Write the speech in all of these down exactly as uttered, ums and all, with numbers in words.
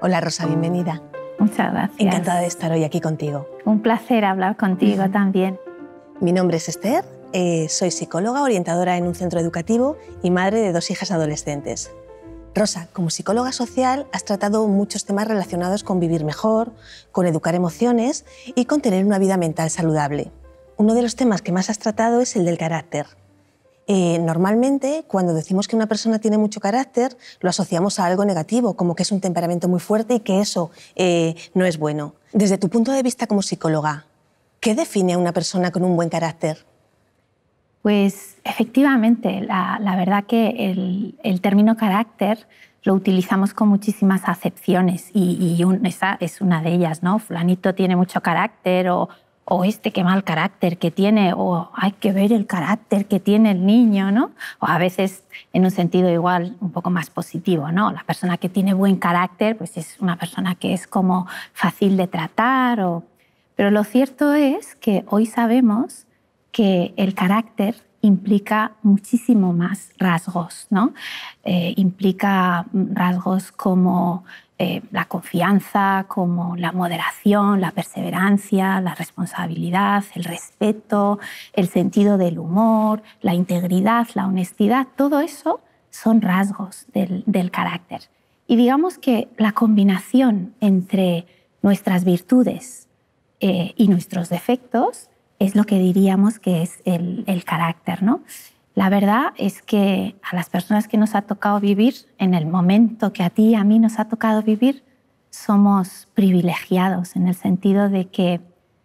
Hola Rosa, bienvenida. Muchas gracias. Encantada de estar hoy aquí contigo. Un placer hablar contigo también. Mi nombre es Esther, eh, soy psicóloga, orientadora en un centro educativo y madre de dos hijas adolescentes. Rosa, como psicóloga social has tratado muchos temas relacionados con vivir mejor, con educar emociones y con tener una vida mental saludable. Uno de los temas que más has tratado es el del carácter. Eh, normalmente, cuando decimos que una persona tiene mucho carácter, lo asociamos a algo negativo, como que es un temperamento muy fuerte y que eso eh, no es bueno. Desde tu punto de vista como psicóloga, ¿qué define a una persona con un buen carácter? Pues efectivamente, la, la verdad que el, el término carácter lo utilizamos con muchísimas acepciones y, y un, esa es una de ellas, ¿no? Fulanito tiene mucho carácter o, o este qué mal carácter que tiene o hay que ver el carácter que tiene el niño, ¿no? O a veces en un sentido igual un poco más positivo, ¿no? La persona que tiene buen carácter pues es una persona que es como fácil de tratar. O... Pero lo cierto es que hoy sabemos que el carácter implica muchísimo más rasgos, ¿no? Eh, implica rasgos como eh, la confianza, como la moderación, la perseverancia, la responsabilidad, el respeto, el sentido del humor, la integridad, la honestidad. Todo eso son rasgos del, del carácter. Y digamos que la combinación entre nuestras virtudes eh, y nuestros defectos es lo que diríamos que es el, el carácter, ¿no? La verdad es que a las personas que nos ha tocado vivir, en el momento que a ti y a mí nos ha tocado vivir, somos privilegiados en el sentido de que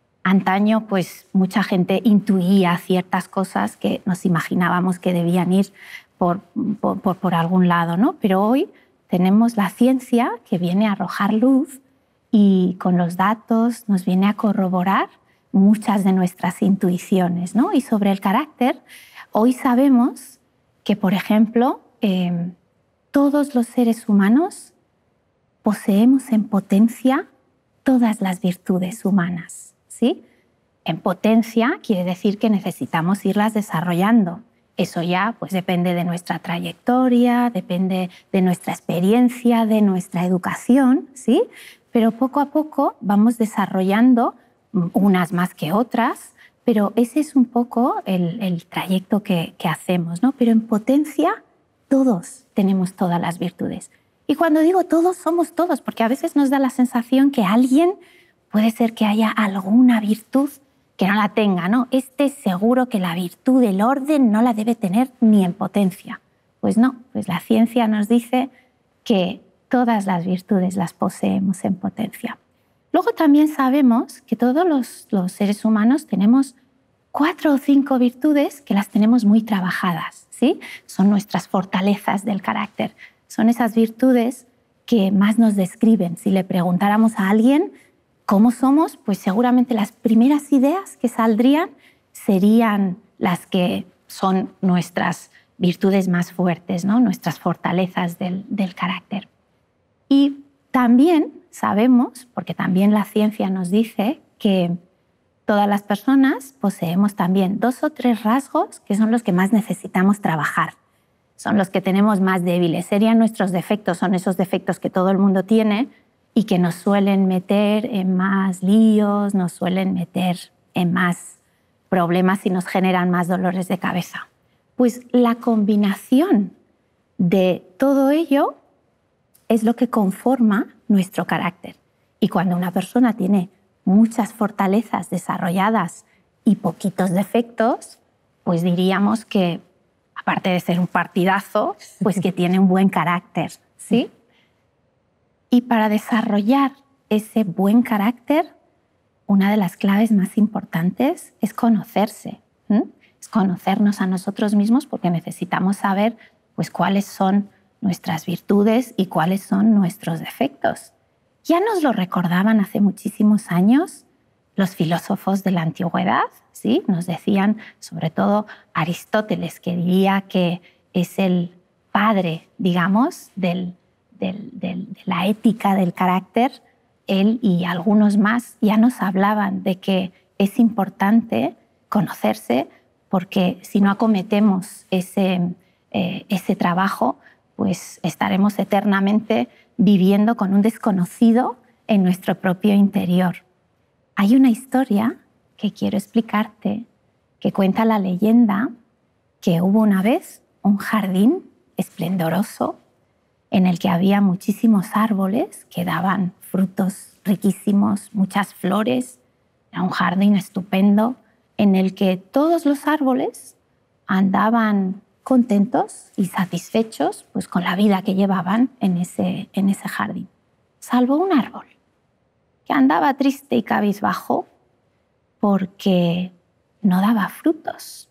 antaño pues, mucha gente intuía ciertas cosas que nos imaginábamos que debían ir por, por, por, por algún lado, ¿no? Pero hoy tenemos la ciencia que viene a arrojar luz y con los datos nos viene a corroborar muchas de nuestras intuiciones, ¿no? Y sobre el carácter, hoy sabemos que, por ejemplo, eh, todos los seres humanos poseemos en potencia todas las virtudes humanas, ¿sí? En potencia quiere decir que necesitamos irlas desarrollando. Eso ya pues, depende de nuestra trayectoria, depende de nuestra experiencia, de nuestra educación, ¿sí? Pero poco a poco vamos desarrollando unas más que otras, pero ese es un poco el, el trayecto que, que hacemos, ¿no? Pero en potencia todos tenemos todas las virtudes. Y cuando digo todos, somos todos, porque a veces nos da la sensación que alguien puede ser que haya alguna virtud que no la tenga, ¿no? Este seguro que la virtud del orden no la debe tener ni en potencia. Pues no, pues la ciencia nos dice que todas las virtudes las poseemos en potencia. Luego también sabemos que todos los, los seres humanos tenemos cuatro o cinco virtudes que las tenemos muy trabajadas, ¿sí? Son nuestras fortalezas del carácter. Son esas virtudes que más nos describen. Si le preguntáramos a alguien cómo somos, pues seguramente las primeras ideas que saldrían serían las que son nuestras virtudes más fuertes, ¿no? Nuestras fortalezas del, del carácter. Y también sabemos, porque también la ciencia nos dice, que todas las personas poseemos también dos o tres rasgos que son los que más necesitamos trabajar. Son los que tenemos más débiles. Serían nuestros defectos, son esos defectos que todo el mundo tiene y que nos suelen meter en más líos, nos suelen meter en más problemas y nos generan más dolores de cabeza. Pues la combinación de todo ello es lo que conforma nuestro carácter. Y cuando una persona tiene muchas fortalezas desarrolladas y poquitos defectos, pues diríamos que, aparte de ser un partidazo, pues que tiene un buen carácter, ¿sí? Y para desarrollar ese buen carácter, una de las claves más importantes es conocerse, ¿sí? Es conocernos a nosotros mismos porque necesitamos saber pues, cuáles son nuestras virtudes y cuáles son nuestros defectos. Ya nos lo recordaban hace muchísimos años los filósofos de la antigüedad, ¿sí? Nos decían, sobre todo Aristóteles, que diría que es el padre, digamos, del, del, del, de la ética del carácter. Él y algunos más ya nos hablaban de que es importante conocerse porque si no acometemos ese, eh, ese trabajo, pues estaremos eternamente viviendo con un desconocido en nuestro propio interior. Hay una historia que quiero explicarte, que cuenta la leyenda que hubo una vez un jardín esplendoroso en el que había muchísimos árboles que daban frutos riquísimos, muchas flores. Era un jardín estupendo en el que todos los árboles andaban contentos y satisfechos pues, con la vida que llevaban en ese, en ese jardín, salvo un árbol que andaba triste y cabizbajo porque no daba frutos.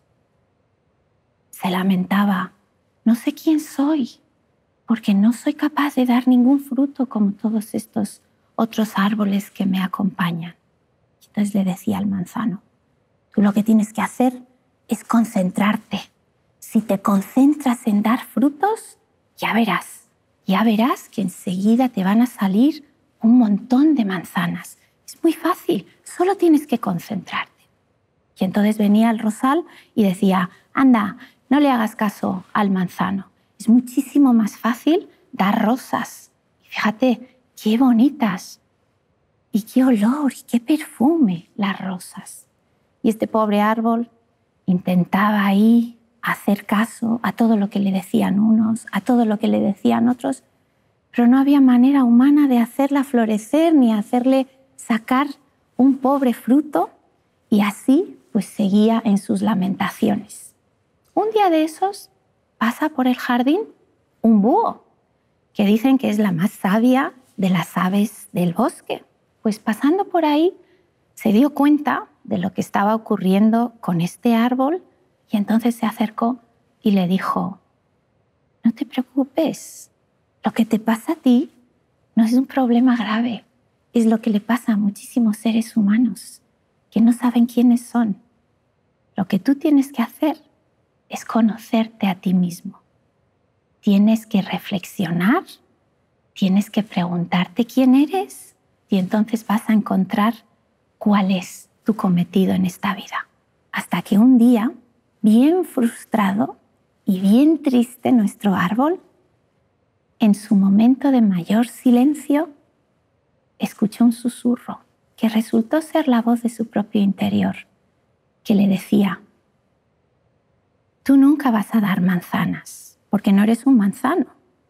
Se lamentaba: no sé quién soy, porque no soy capaz de dar ningún fruto como todos estos otros árboles que me acompañan. Entonces le decía al manzano: tú lo que tienes que hacer es concentrarte. Si te concentras en dar frutos, ya verás, ya verás que enseguida te van a salir un montón de manzanas. Es muy fácil, solo tienes que concentrarte. Y entonces venía el rosal y decía: anda, no le hagas caso al manzano. Es muchísimo más fácil dar rosas. Y fíjate, qué bonitas. Y qué olor, y qué perfume las rosas. Y este pobre árbol intentaba ahí hacer caso a todo lo que le decían unos, a todo lo que le decían otros, pero no había manera humana de hacerla florecer ni hacerle sacar un pobre fruto, y así pues seguía en sus lamentaciones. Un día de esos pasa por el jardín un búho, que dicen que es la más sabia de las aves del bosque. Pues pasando por ahí se dio cuenta de lo que estaba ocurriendo con este árbol y entonces se acercó y le dijo: no te preocupes, lo que te pasa a ti no es un problema grave, es lo que le pasa a muchísimos seres humanos que no saben quiénes son. Lo que tú tienes que hacer es conocerte a ti mismo. Tienes que reflexionar, tienes que preguntarte quién eres y entonces vas a encontrar cuál es tu cometido en esta vida. Hasta que un día, bien frustrado y bien triste, nuestro árbol, en su momento de mayor silencio, escuchó un susurro que resultó ser la voz de su propio interior, que le decía: tú nunca vas a dar manzanas, porque no eres un manzano.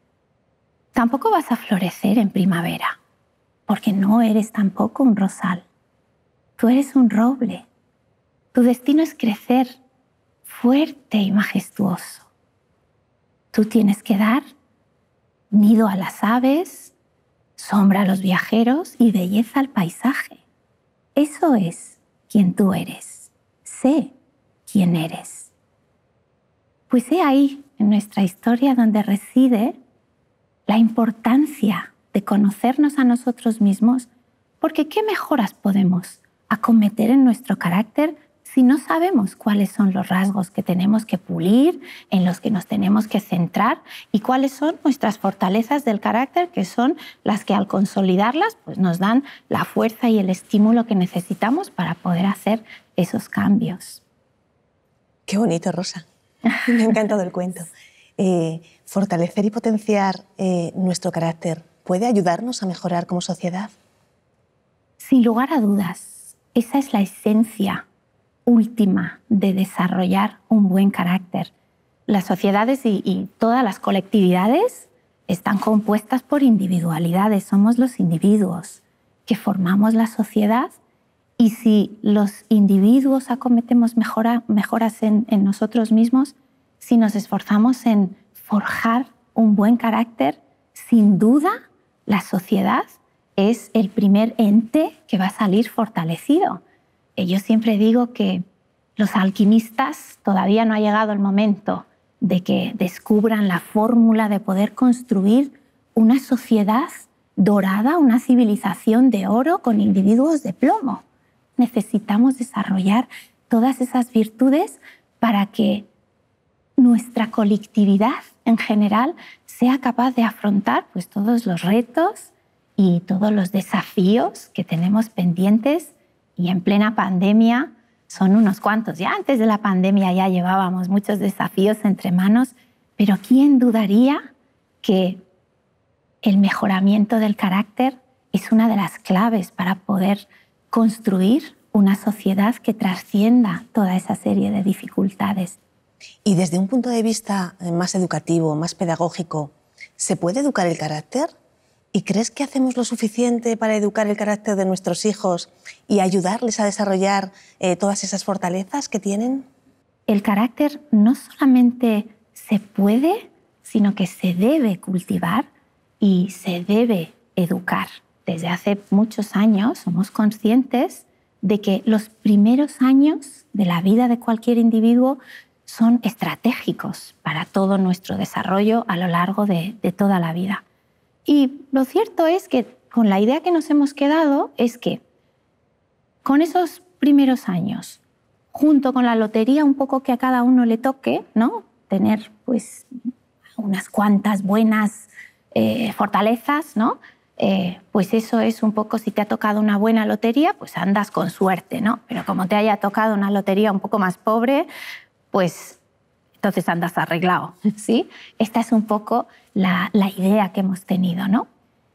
Tampoco vas a florecer en primavera, porque no eres tampoco un rosal. Tú eres un roble. Tu destino es crecer fuerte y majestuoso. Tú tienes que dar nido a las aves, sombra a los viajeros y belleza al paisaje. Eso es quien tú eres. Sé quién eres. Pues he ahí, en nuestra historia, donde reside la importancia de conocernos a nosotros mismos, porque ¿qué mejoras podemos acometer en nuestro carácter si no sabemos cuáles son los rasgos que tenemos que pulir, en los que nos tenemos que centrar, y cuáles son nuestras fortalezas del carácter, que son las que al consolidarlas pues nos dan la fuerza y el estímulo que necesitamos para poder hacer esos cambios? Qué bonito, Rosa. Me ha encantado el cuento. Eh, fortalecer y potenciar eh, nuestro carácter ¿puede ayudarnos a mejorar como sociedad? Sin lugar a dudas, esa es la esencia última de desarrollar un buen carácter. Las sociedades y, y todas las colectividades están compuestas por individualidades. Somos los individuos que formamos la sociedad, y si los individuos acometemos mejora, mejoras en, en nosotros mismos, si nos esforzamos en forjar un buen carácter, sin duda la sociedad es el primer ente que va a salir fortalecido. Yo siempre digo que los alquimistas todavía no ha llegado el momento de que descubran la fórmula de poder construir una sociedad dorada, una civilización de oro con individuos de plomo. Necesitamos desarrollar todas esas virtudes para que nuestra colectividad en general sea capaz de afrontar pues, todos los retos y todos los desafíos que tenemos pendientes. Y en plena pandemia son unos cuantos. Ya antes de la pandemia ya llevábamos muchos desafíos entre manos, pero ¿quién dudaría que el mejoramiento del carácter es una de las claves para poder construir una sociedad que trascienda toda esa serie de dificultades. Y desde un punto de vista más educativo, más pedagógico, ¿se puede educar el carácter? ¿Y crees que hacemos lo suficiente para educar el carácter de nuestros hijos y ayudarles a desarrollar eh, todas esas fortalezas que tienen? El carácter no solamente se puede, sino que se debe cultivar y se debe educar. Desde hace muchos años somos conscientes de que los primeros años de la vida de cualquier individuo son estratégicos para todo nuestro desarrollo a lo largo de, de toda la vida. Y lo cierto es que con la idea que nos hemos quedado es que con esos primeros años, junto con la lotería un poco que a cada uno le toque, ¿no? Tener pues unas cuantas buenas eh, fortalezas, ¿no? Eh, pues eso es un poco, si te ha tocado una buena lotería, pues andas con suerte, ¿no? Pero como te haya tocado una lotería un poco más pobre, pues entonces andas arreglado, ¿sí? Esta es un poco la, la idea que hemos tenido, ¿no?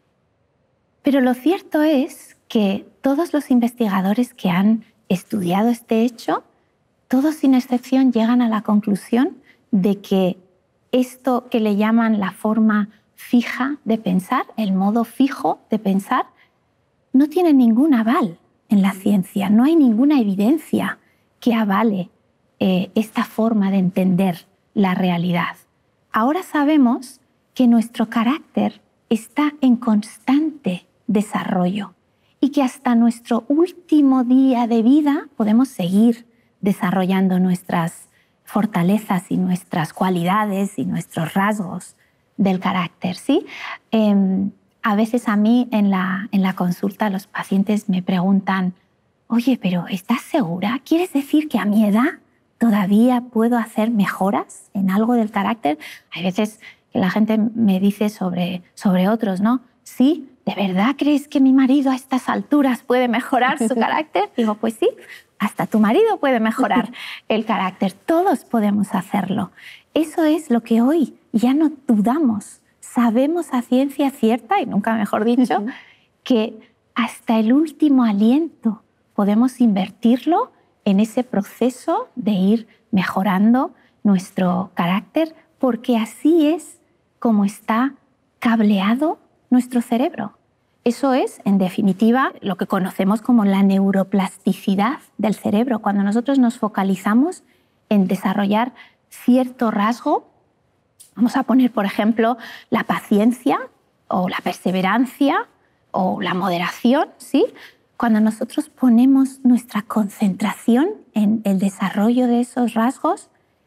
Pero lo cierto es que todos los investigadores que han estudiado este hecho, todos sin excepción llegan a la conclusión de que esto que le llaman la forma fija de pensar, el modo fijo de pensar, no tiene ningún aval en la ciencia, no hay ninguna evidencia que avale eh, esta forma de entender la realidad. Ahora sabemos que nuestro carácter está en constante desarrollo y que hasta nuestro último día de vida podemos seguir desarrollando nuestras fortalezas y nuestras cualidades y nuestros rasgos del carácter, ¿sí? Eh, a veces a mí en la, en la consulta los pacientes me preguntan, oye, pero ¿estás segura? ¿Quieres decir que a mi edad todavía puedo hacer mejoras en algo del carácter? Hay veces que la gente me dice sobre, sobre otros, ¿no? Sí, ¿de verdad crees que mi marido a estas alturas puede mejorar su carácter? Digo, pues sí, hasta tu marido puede mejorar el carácter. Todos podemos hacerlo. Eso es lo que hoy ya no dudamos. Sabemos a ciencia cierta, y nunca mejor dicho, que hasta el último aliento podemos invertirlo en ese proceso de ir mejorando nuestro carácter, porque así es como está cableado nuestro cerebro. Eso es, en definitiva, lo que conocemos como la neuroplasticidad del cerebro. Cuando nosotros nos focalizamos en desarrollar cierto rasgo, vamos a poner, por ejemplo, la paciencia o la perseverancia o la moderación, ¿sí? Cuando nosotros ponemos nuestra concentración en el desarrollo de esos rasgos,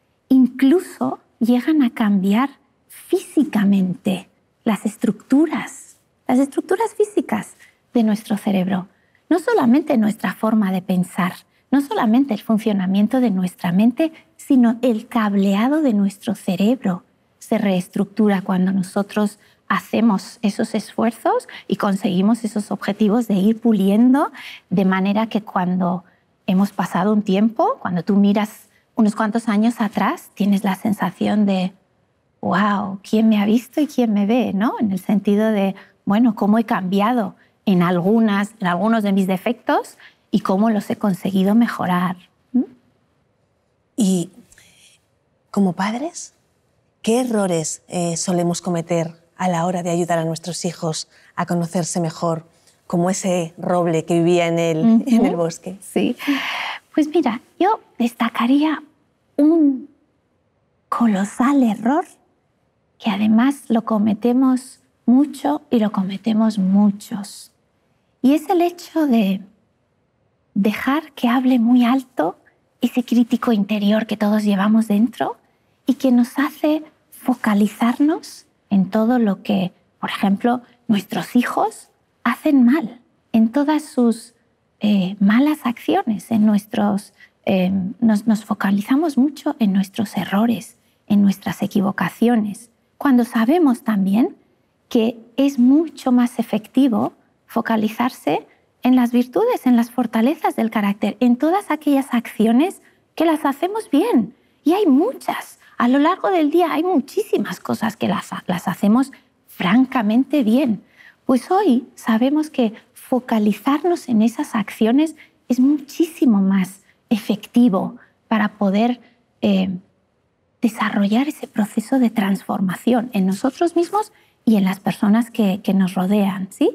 incluso llegan a cambiar físicamente las estructuras, las estructuras físicas de nuestro cerebro. No solamente nuestra forma de pensar, no solamente el funcionamiento de nuestra mente, sino el cableado de nuestro cerebro se reestructura cuando nosotros hacemos esos esfuerzos y conseguimos esos objetivos de ir puliendo, de manera que cuando hemos pasado un tiempo, cuando tú miras unos cuantos años atrás, tienes la sensación de wow, ¿quién me ha visto y quién me ve? ¿No? En el sentido de, bueno, cómo he cambiado en, algunas, en algunos de mis defectos y cómo los he conseguido mejorar. ¿Mm? Y como padres, ¿qué errores eh, solemos cometer a la hora de ayudar a nuestros hijos a conocerse mejor, como ese roble que vivía en el, uh-huh. en el bosque? Sí. Pues mira, yo destacaría un colosal error que además lo cometemos mucho y lo cometemos muchos. Y es el hecho de dejar que hable muy alto ese crítico interior que todos llevamos dentro y que nos hace focalizarnos en todo lo que, por ejemplo, nuestros hijos hacen mal, en todas sus eh, malas acciones, en nuestros, eh, nos, nos focalizamos mucho en nuestros errores, en nuestras equivocaciones, cuando sabemos también que es mucho más efectivo focalizarse en las virtudes, en las fortalezas del carácter, en todas aquellas acciones que las hacemos bien. Y hay muchas. A lo largo del día hay muchísimas cosas que las, las hacemos francamente bien. Pues hoy sabemos que focalizarnos en esas acciones es muchísimo más efectivo para poder eh, desarrollar ese proceso de transformación en nosotros mismos y en las personas que, que nos rodean, ¿sí?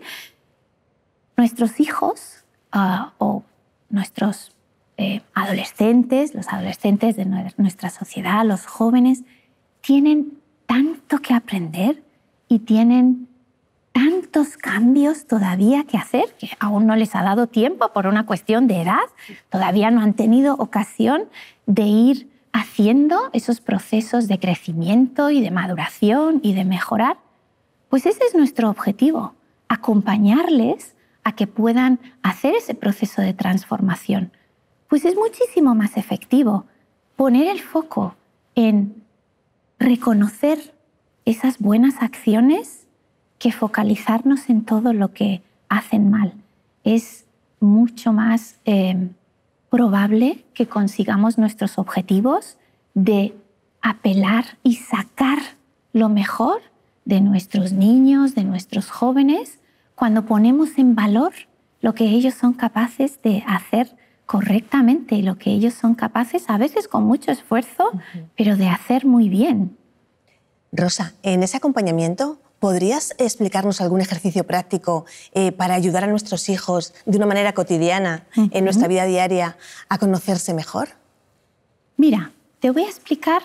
Nuestros hijos uh, o nuestros eh, adolescentes, los adolescentes de nuestra sociedad, los jóvenes, tienen tanto que aprender y tienen tantos cambios todavía que hacer, que aún no les ha dado tiempo por una cuestión de edad, todavía no han tenido ocasión de ir haciendo esos procesos de crecimiento y de maduración y de mejorar. Pues ese es nuestro objetivo, acompañarles a que puedan hacer ese proceso de transformación. Pues es muchísimo más efectivo poner el foco en reconocer esas buenas acciones que focalizarnos en todo lo que hacen mal. Es mucho más eh, probable que consigamos nuestros objetivos de apelar y sacar lo mejor de nuestros niños, de nuestros jóvenes, cuando ponemos en valor lo que ellos son capaces de hacer correctamente y lo que ellos son capaces, a veces con mucho esfuerzo, uh-huh. pero de hacer muy bien. Rosa, en ese acompañamiento, ¿podrías explicarnos algún ejercicio práctico eh, para ayudar a nuestros hijos de una manera cotidiana, uh-huh. en nuestra vida diaria, a conocerse mejor? Mira, te voy a explicar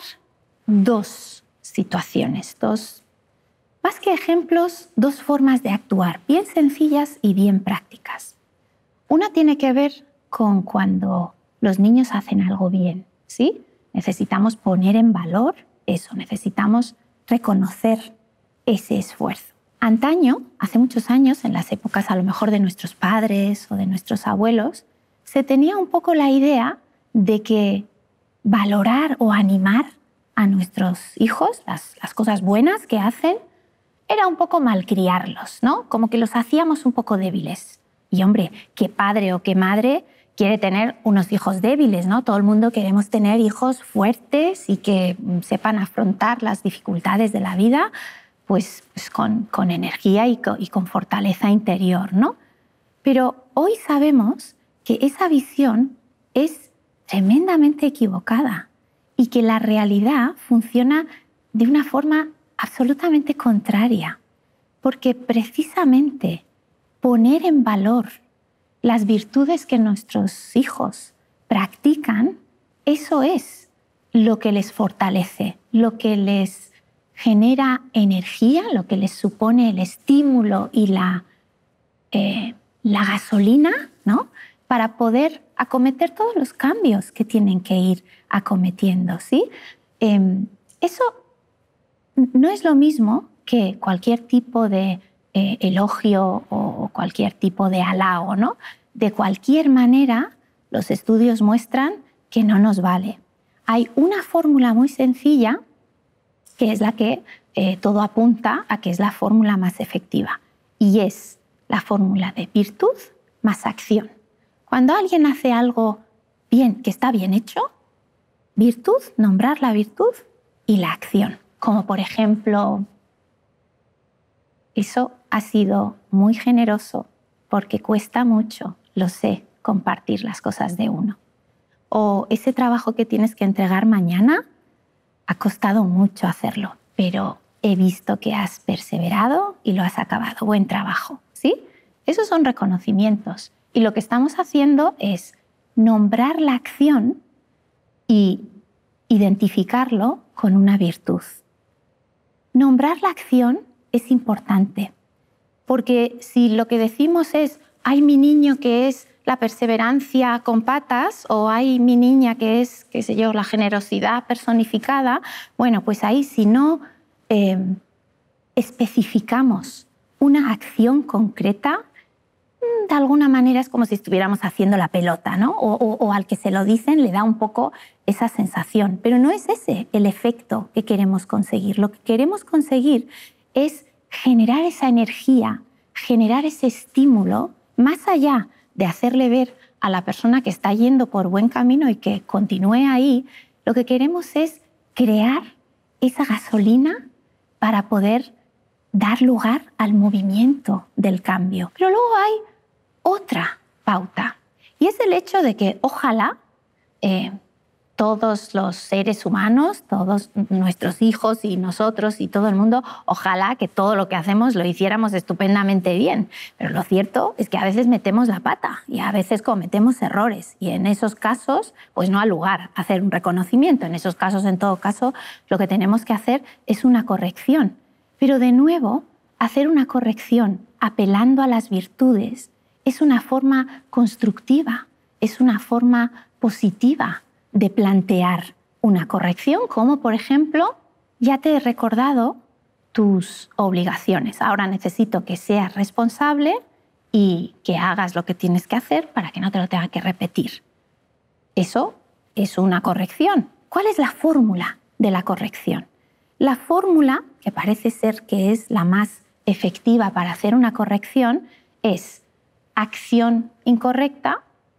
dos situaciones, dos, más que ejemplos, dos formas de actuar, bien sencillas y bien prácticas. Una tiene que ver con cuando los niños hacen algo bien, ¿sí? Necesitamos poner en valor eso, necesitamos reconocer ese esfuerzo. Antaño, hace muchos años, en las épocas a lo mejor de nuestros padres o de nuestros abuelos, se tenía un poco la idea de que valorar o animar a nuestros hijos, las, las cosas buenas que hacen, era un poco malcriarlos, ¿no? Como que los hacíamos un poco débiles. Y hombre, qué padre o qué madre quiere tener unos hijos débiles, ¿no? Todo el mundo queremos tener hijos fuertes y que sepan afrontar las dificultades de la vida pues, pues con, con energía y con, y con fortaleza interior, ¿no? Pero hoy sabemos que esa visión es tremendamente equivocada y que la realidad funciona de una forma absolutamente contraria, porque precisamente poner en valor las virtudes que nuestros hijos practican, eso es lo que les fortalece, lo que les genera energía, lo que les supone el estímulo y la, eh, la gasolina, ¿no? Para poder acometer todos los cambios que tienen que ir acometiendo, ¿sí? Eh, eso no es lo mismo que cualquier tipo de eh, elogio o cualquier tipo de halago, ¿no? De cualquier manera, los estudios muestran que no nos vale. Hay una fórmula muy sencilla que es la que eh, todo apunta a que es la fórmula más efectiva, y es la fórmula de virtud más acción. Cuando alguien hace algo bien, que está bien hecho, virtud, nombrar la virtud y la acción. Como por ejemplo, eso ha sido muy generoso porque cuesta mucho, lo sé, compartir las cosas de uno. O ese trabajo que tienes que entregar mañana, ha costado mucho hacerlo, pero he visto que has perseverado y lo has acabado. Buen trabajo, ¿sí? Esos son reconocimientos. Y lo que estamos haciendo es nombrar la acción y identificarlo con una virtud. Nombrar la acción es importante, porque si lo que decimos es «hay mi niño que es la perseverancia con patas» o «hay mi niña que es, qué sé yo, la generosidad personificada», bueno, pues ahí si no eh, especificamos una acción concreta, de alguna manera es como si estuviéramos haciendo la pelota, ¿no? O, o, o al que se lo dicen le da un poco esa sensación. Pero no es ese el efecto que queremos conseguir. Lo que queremos conseguir es generar esa energía, generar ese estímulo, más allá de hacerle ver a la persona que está yendo por buen camino y que continúe ahí. Lo que queremos es crear esa gasolina para poder dar lugar al movimiento del cambio. Pero luego hay otra pauta, y es el hecho de que ojalá eh, todos los seres humanos, todos nuestros hijos y nosotros y todo el mundo, ojalá que todo lo que hacemos lo hiciéramos estupendamente bien. Pero lo cierto es que a veces metemos la pata y a veces cometemos errores, y en esos casos pues no ha lugar a hacer un reconocimiento. En esos casos, en todo caso, lo que tenemos que hacer es una corrección. Pero de nuevo, hacer una corrección apelando a las virtudes es una forma constructiva, es una forma positiva de plantear una corrección, como por ejemplo, ya te he recordado tus obligaciones. Ahora necesito que seas responsable y que hagas lo que tienes que hacer para que no te lo tenga que repetir. Eso es una corrección. ¿Cuál es la fórmula de la corrección? La fórmula, que parece ser que es la más efectiva para hacer una corrección, es acción incorrecta,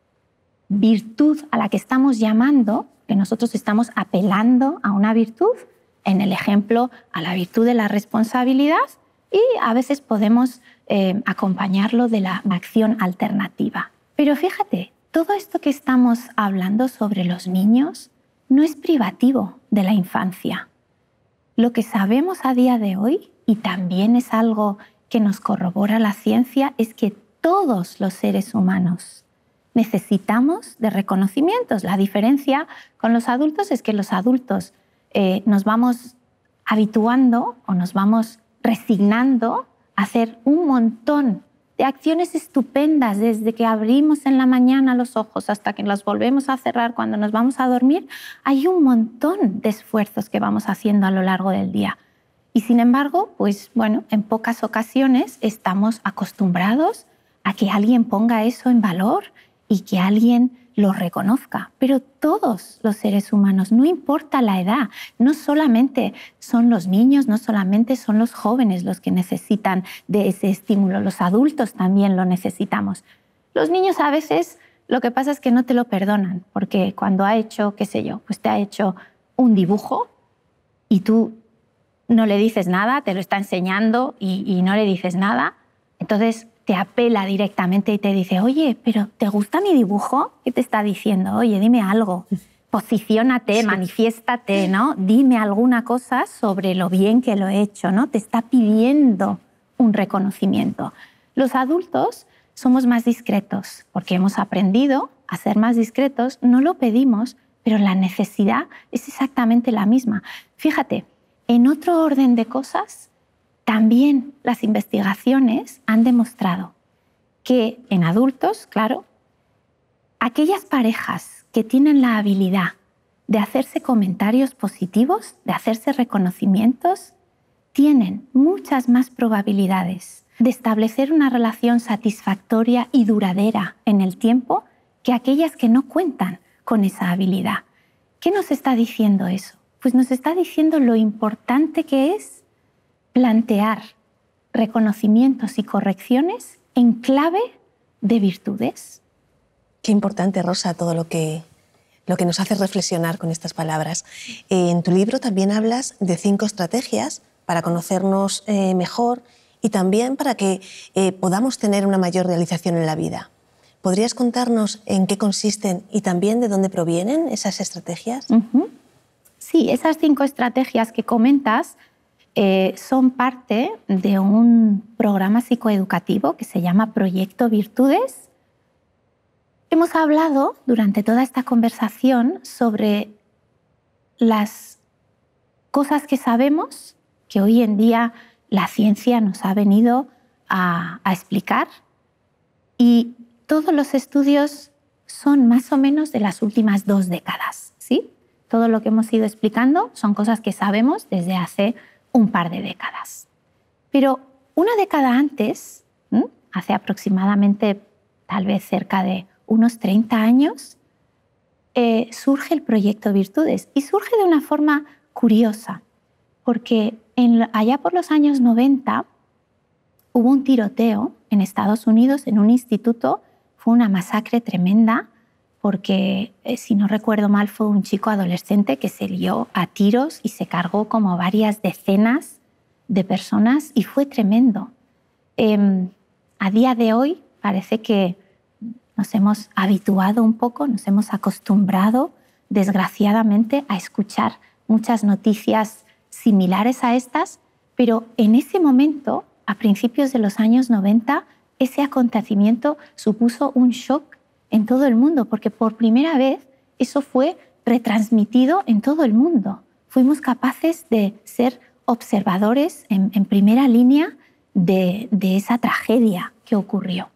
virtud a la que estamos llamando, que nosotros estamos apelando a una virtud, en el ejemplo a la virtud de la responsabilidad, y a veces podemos eh, acompañarlo de la acción alternativa. Pero fíjate, todo esto que estamos hablando sobre los niños no es privativo de la infancia. Lo que sabemos a día de hoy, y también es algo que nos corrobora la ciencia, es que todos los seres humanos necesitamos de reconocimientos. La diferencia con los adultos es que los adultos eh, nos vamos habituando o nos vamos resignando a hacer un montón de acciones estupendas desde que abrimos en la mañana los ojos hasta que los volvemos a cerrar cuando nos vamos a dormir. Hay un montón de esfuerzos que vamos haciendo a lo largo del día. Y sin embargo, pues bueno, en pocas ocasiones estamos acostumbrados a que alguien ponga eso en valor y que alguien lo reconozca. Pero todos los seres humanos, no importa la edad, no solamente son los niños, no solamente son los jóvenes los que necesitan de ese estímulo, los adultos también lo necesitamos. Los niños a veces lo que pasa es que no te lo perdonan, porque cuando ha hecho, qué sé yo, pues te ha hecho un dibujo y tú no le dices nada, te lo está enseñando y, y no le dices nada, entonces te apela directamente y te dice, oye, pero ¿te gusta mi dibujo? ¿Qué te está diciendo? Oye, dime algo, posiciónate, sí. manifiéstate, ¿no? Dime alguna cosa sobre lo bien que lo he hecho, ¿no? Te está pidiendo un reconocimiento. Los adultos somos más discretos porque hemos aprendido a ser más discretos, no lo pedimos, pero la necesidad es exactamente la misma. Fíjate, en otro orden de cosas, también las investigaciones han demostrado que en adultos, claro, aquellas parejas que tienen la habilidad de hacerse comentarios positivos, de hacerse reconocimientos, tienen muchas más probabilidades de establecer una relación satisfactoria y duradera en el tiempo que aquellas que no cuentan con esa habilidad. ¿Qué nos está diciendo eso? Pues nos está diciendo lo importante que es plantear reconocimientos y correcciones en clave de virtudes. Qué importante, Rosa, todo lo que, lo que nos hace reflexionar con estas palabras. Eh, en tu libro también hablas de cinco estrategias para conocernos eh, mejor y también para que eh, podamos tener una mayor realización en la vida. ¿Podrías contarnos en qué consisten y también de dónde provienen esas estrategias? Uh-huh. Sí, esas cinco estrategias que comentas Eh, son parte de un programa psicoeducativo que se llama Proyecto Virtudes. Hemos hablado durante toda esta conversación sobre las cosas que sabemos, que hoy en día la ciencia nos ha venido a, a explicar, y todos los estudios son más o menos de las últimas dos décadas, ¿sí? Todo lo que hemos ido explicando son cosas que sabemos desde hace un par de décadas. Pero una década antes, ¿m? hace aproximadamente tal vez cerca de unos treinta años, eh, surge el Proyecto Virtudes, y surge de una forma curiosa, porque en, allá por los años noventa hubo un tiroteo en Estados Unidos en un instituto. Fue una masacre tremenda porque, eh, si no recuerdo mal, fue un chico adolescente que se lió a tiros y se cargó como varias decenas de personas y fue tremendo. Eh, a día de hoy parece que nos hemos habituado un poco, nos hemos acostumbrado, desgraciadamente, a escuchar muchas noticias similares a estas, pero en ese momento, a principios de los años noventa, ese acontecimiento supuso un shock en todo el mundo, porque por primera vez eso fue retransmitido en todo el mundo. Fuimos capaces de ser observadores en, en primera línea de, de esa tragedia que ocurrió.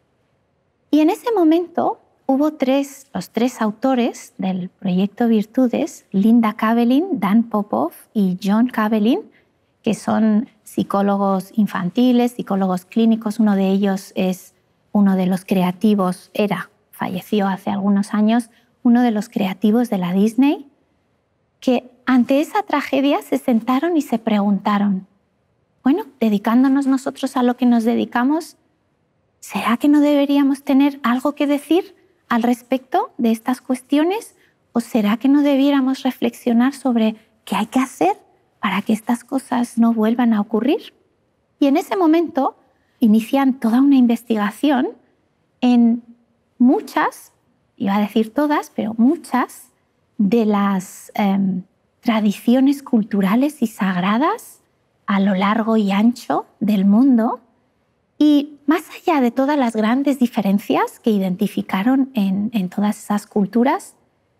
Y en ese momento hubo tres, los tres autores del proyecto Virtudes, Linda Kavelin, Dan Popoff y John Kavelin, que son psicólogos infantiles, psicólogos clínicos. Uno de ellos es uno de los creativos, era, falleció hace algunos años, uno de los creativos de la Disney, que ante esa tragedia se sentaron y se preguntaron, bueno, dedicándonos nosotros a lo que nos dedicamos, ¿será que no deberíamos tener algo que decir al respecto de estas cuestiones? ¿O será que no debiéramos reflexionar sobre qué hay que hacer para que estas cosas no vuelvan a ocurrir? Y en ese momento inician toda una investigación en muchas, iba a decir todas, pero muchas de las eh, tradiciones culturales y sagradas a lo largo y ancho del mundo. Y más allá de todas las grandes diferencias que identificaron en, en todas esas culturas,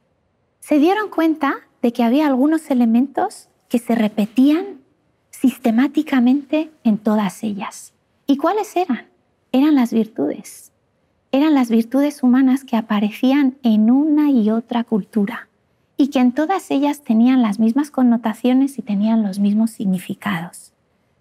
se dieron cuenta de que había algunos elementos que se repetían sistemáticamente en todas ellas. ¿Y cuáles eran? Eran las virtudes. Eran las virtudes humanas que aparecían en una y otra cultura y que en todas ellas tenían las mismas connotaciones y tenían los mismos significados.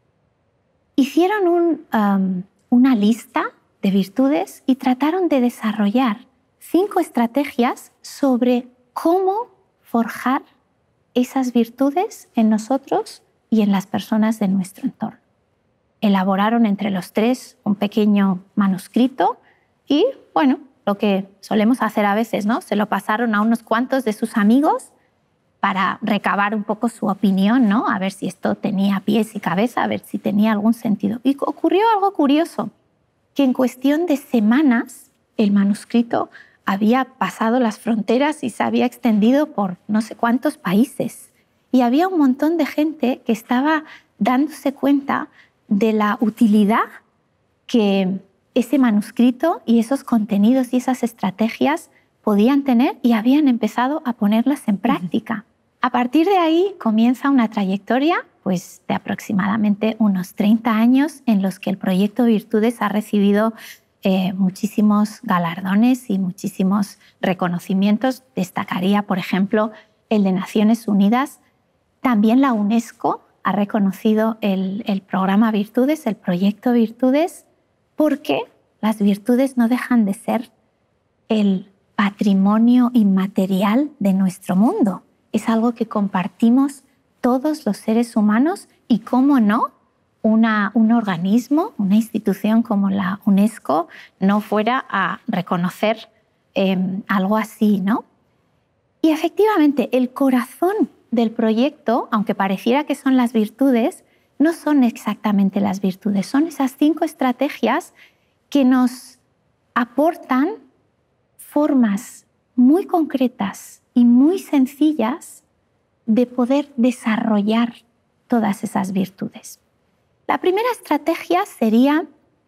Hicieron un, um, una lista de virtudes y trataron de desarrollar cinco estrategias sobre cómo forjar esas virtudes en nosotros y en las personas de nuestro entorno. Elaboraron entre los tres un pequeño manuscrito y, bueno, lo que solemos hacer a veces, ¿no? Se lo pasaron a unos cuantos de sus amigos para recabar un poco su opinión, ¿no? A ver si esto tenía pies y cabeza, a ver si tenía algún sentido. Y ocurrió algo curioso, que en cuestión de semanas el manuscrito había pasado las fronteras y se había extendido por no sé cuántos países. Y había un montón de gente que estaba dándose cuenta de la utilidad que ese manuscrito y esos contenidos y esas estrategias podían tener y habían empezado a ponerlas en práctica. A partir de ahí comienza una trayectoria pues, de aproximadamente unos treinta años en los que el proyecto Virtudes ha recibido eh, muchísimos galardones y muchísimos reconocimientos. Destacaría, por ejemplo, el de Naciones Unidas. También la UNESCO ha reconocido el, el programa Virtudes, el proyecto Virtudes, porque las virtudes no dejan de ser el patrimonio inmaterial de nuestro mundo. Es algo que compartimos todos los seres humanos y, cómo no, una, un organismo, una institución como la UNESCO no fuera a reconocer eh, algo así, ¿no? Y efectivamente, el corazón del proyecto, aunque pareciera que son las virtudes, no son exactamente las virtudes, son esas cinco estrategias que nos aportan formas muy concretas y muy sencillas de poder desarrollar todas esas virtudes. La primera estrategia sería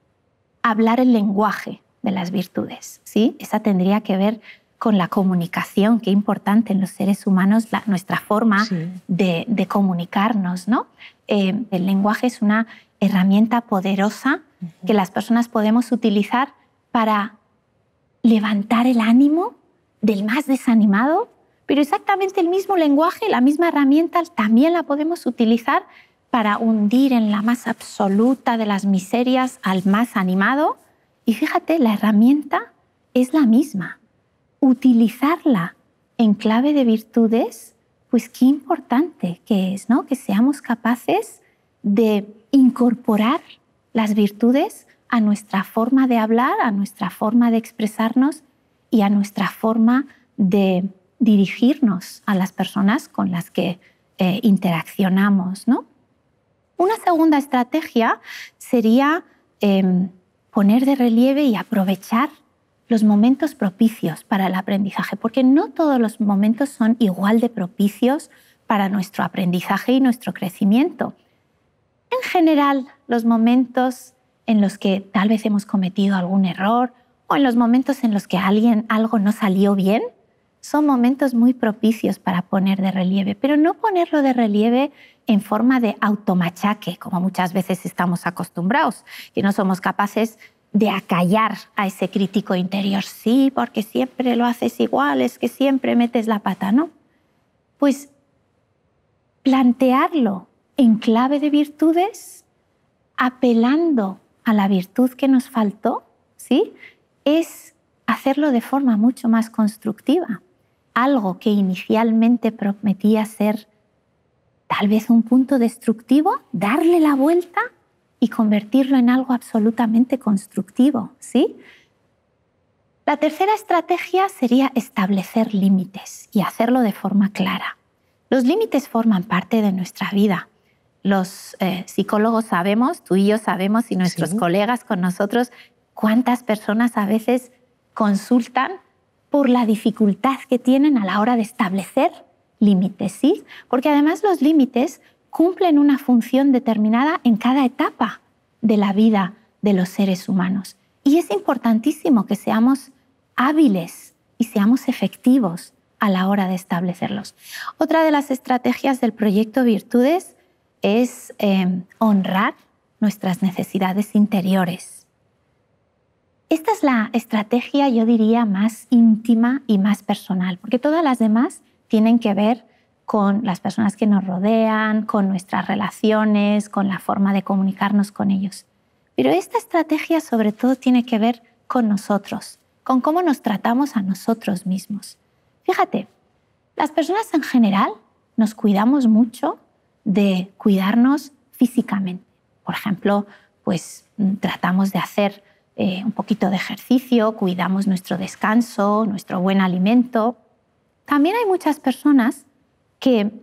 hablar el lenguaje de las virtudes, ¿sí? Esa tendría que ver con la comunicación, qué importante en los seres humanos la, nuestra forma sí. de, de comunicarnos, ¿no? Eh, el lenguaje es una herramienta poderosa uh-huh. que las personas podemos utilizar para levantar el ánimo del más desanimado, pero exactamente el mismo lenguaje, la misma herramienta también la podemos utilizar para hundir en la más absoluta de las miserias al más animado. Y fíjate, la herramienta es la misma. Utilizarla en clave de virtudes, pues qué importante que es, ¿no? Que seamos capaces de incorporar las virtudes a nuestra forma de hablar, a nuestra forma de expresarnos y a nuestra forma de dirigirnos a las personas con las que eh, interaccionamos, ¿no? Una segunda estrategia sería eh, poner de relieve y aprovechar los momentos propicios para el aprendizaje, porque no todos los momentos son igual de propicios para nuestro aprendizaje y nuestro crecimiento. En general, los momentos en los que tal vez hemos cometido algún error o en los momentos en los que alguien, algo no salió bien, son momentos muy propicios para poner de relieve, pero no ponerlo de relieve en forma de automachaque, como muchas veces estamos acostumbrados, que no somos capaces de acallar a ese crítico interior. Sí, porque siempre lo haces igual, es que siempre metes la pata, ¿no? Pues plantearlo en clave de virtudes, apelando a la virtud que nos faltó, ¿sí? Es hacerlo de forma mucho más constructiva. Algo que inicialmente prometía ser tal vez un punto destructivo, darle la vuelta y convertirlo en algo absolutamente constructivo, ¿sí? La tercera estrategia sería establecer límites y hacerlo de forma clara. Los límites forman parte de nuestra vida. Los eh, psicólogos sabemos, tú y yo sabemos, y nuestros Sí. colegas con nosotros, cuántas personas a veces consultan por la dificultad que tienen a la hora de establecer límites, ¿sí? Porque además los límites cumplen una función determinada en cada etapa de la vida de los seres humanos. Y es importantísimo que seamos hábiles y seamos efectivos a la hora de establecerlos. Otra de las estrategias del proyecto Virtudes es eh, honrar nuestras necesidades interiores. Esta es la estrategia, yo diría, más íntima y más personal, porque todas las demás tienen que ver con las personas que nos rodean, con nuestras relaciones, con la forma de comunicarnos con ellos. Pero esta estrategia sobre todo tiene que ver con nosotros, con cómo nos tratamos a nosotros mismos. Fíjate, las personas en general nos cuidamos mucho de cuidarnos físicamente. Por ejemplo, pues tratamos de hacer eh, un poquito de ejercicio, cuidamos nuestro descanso, nuestro buen alimento. También hay muchas personas que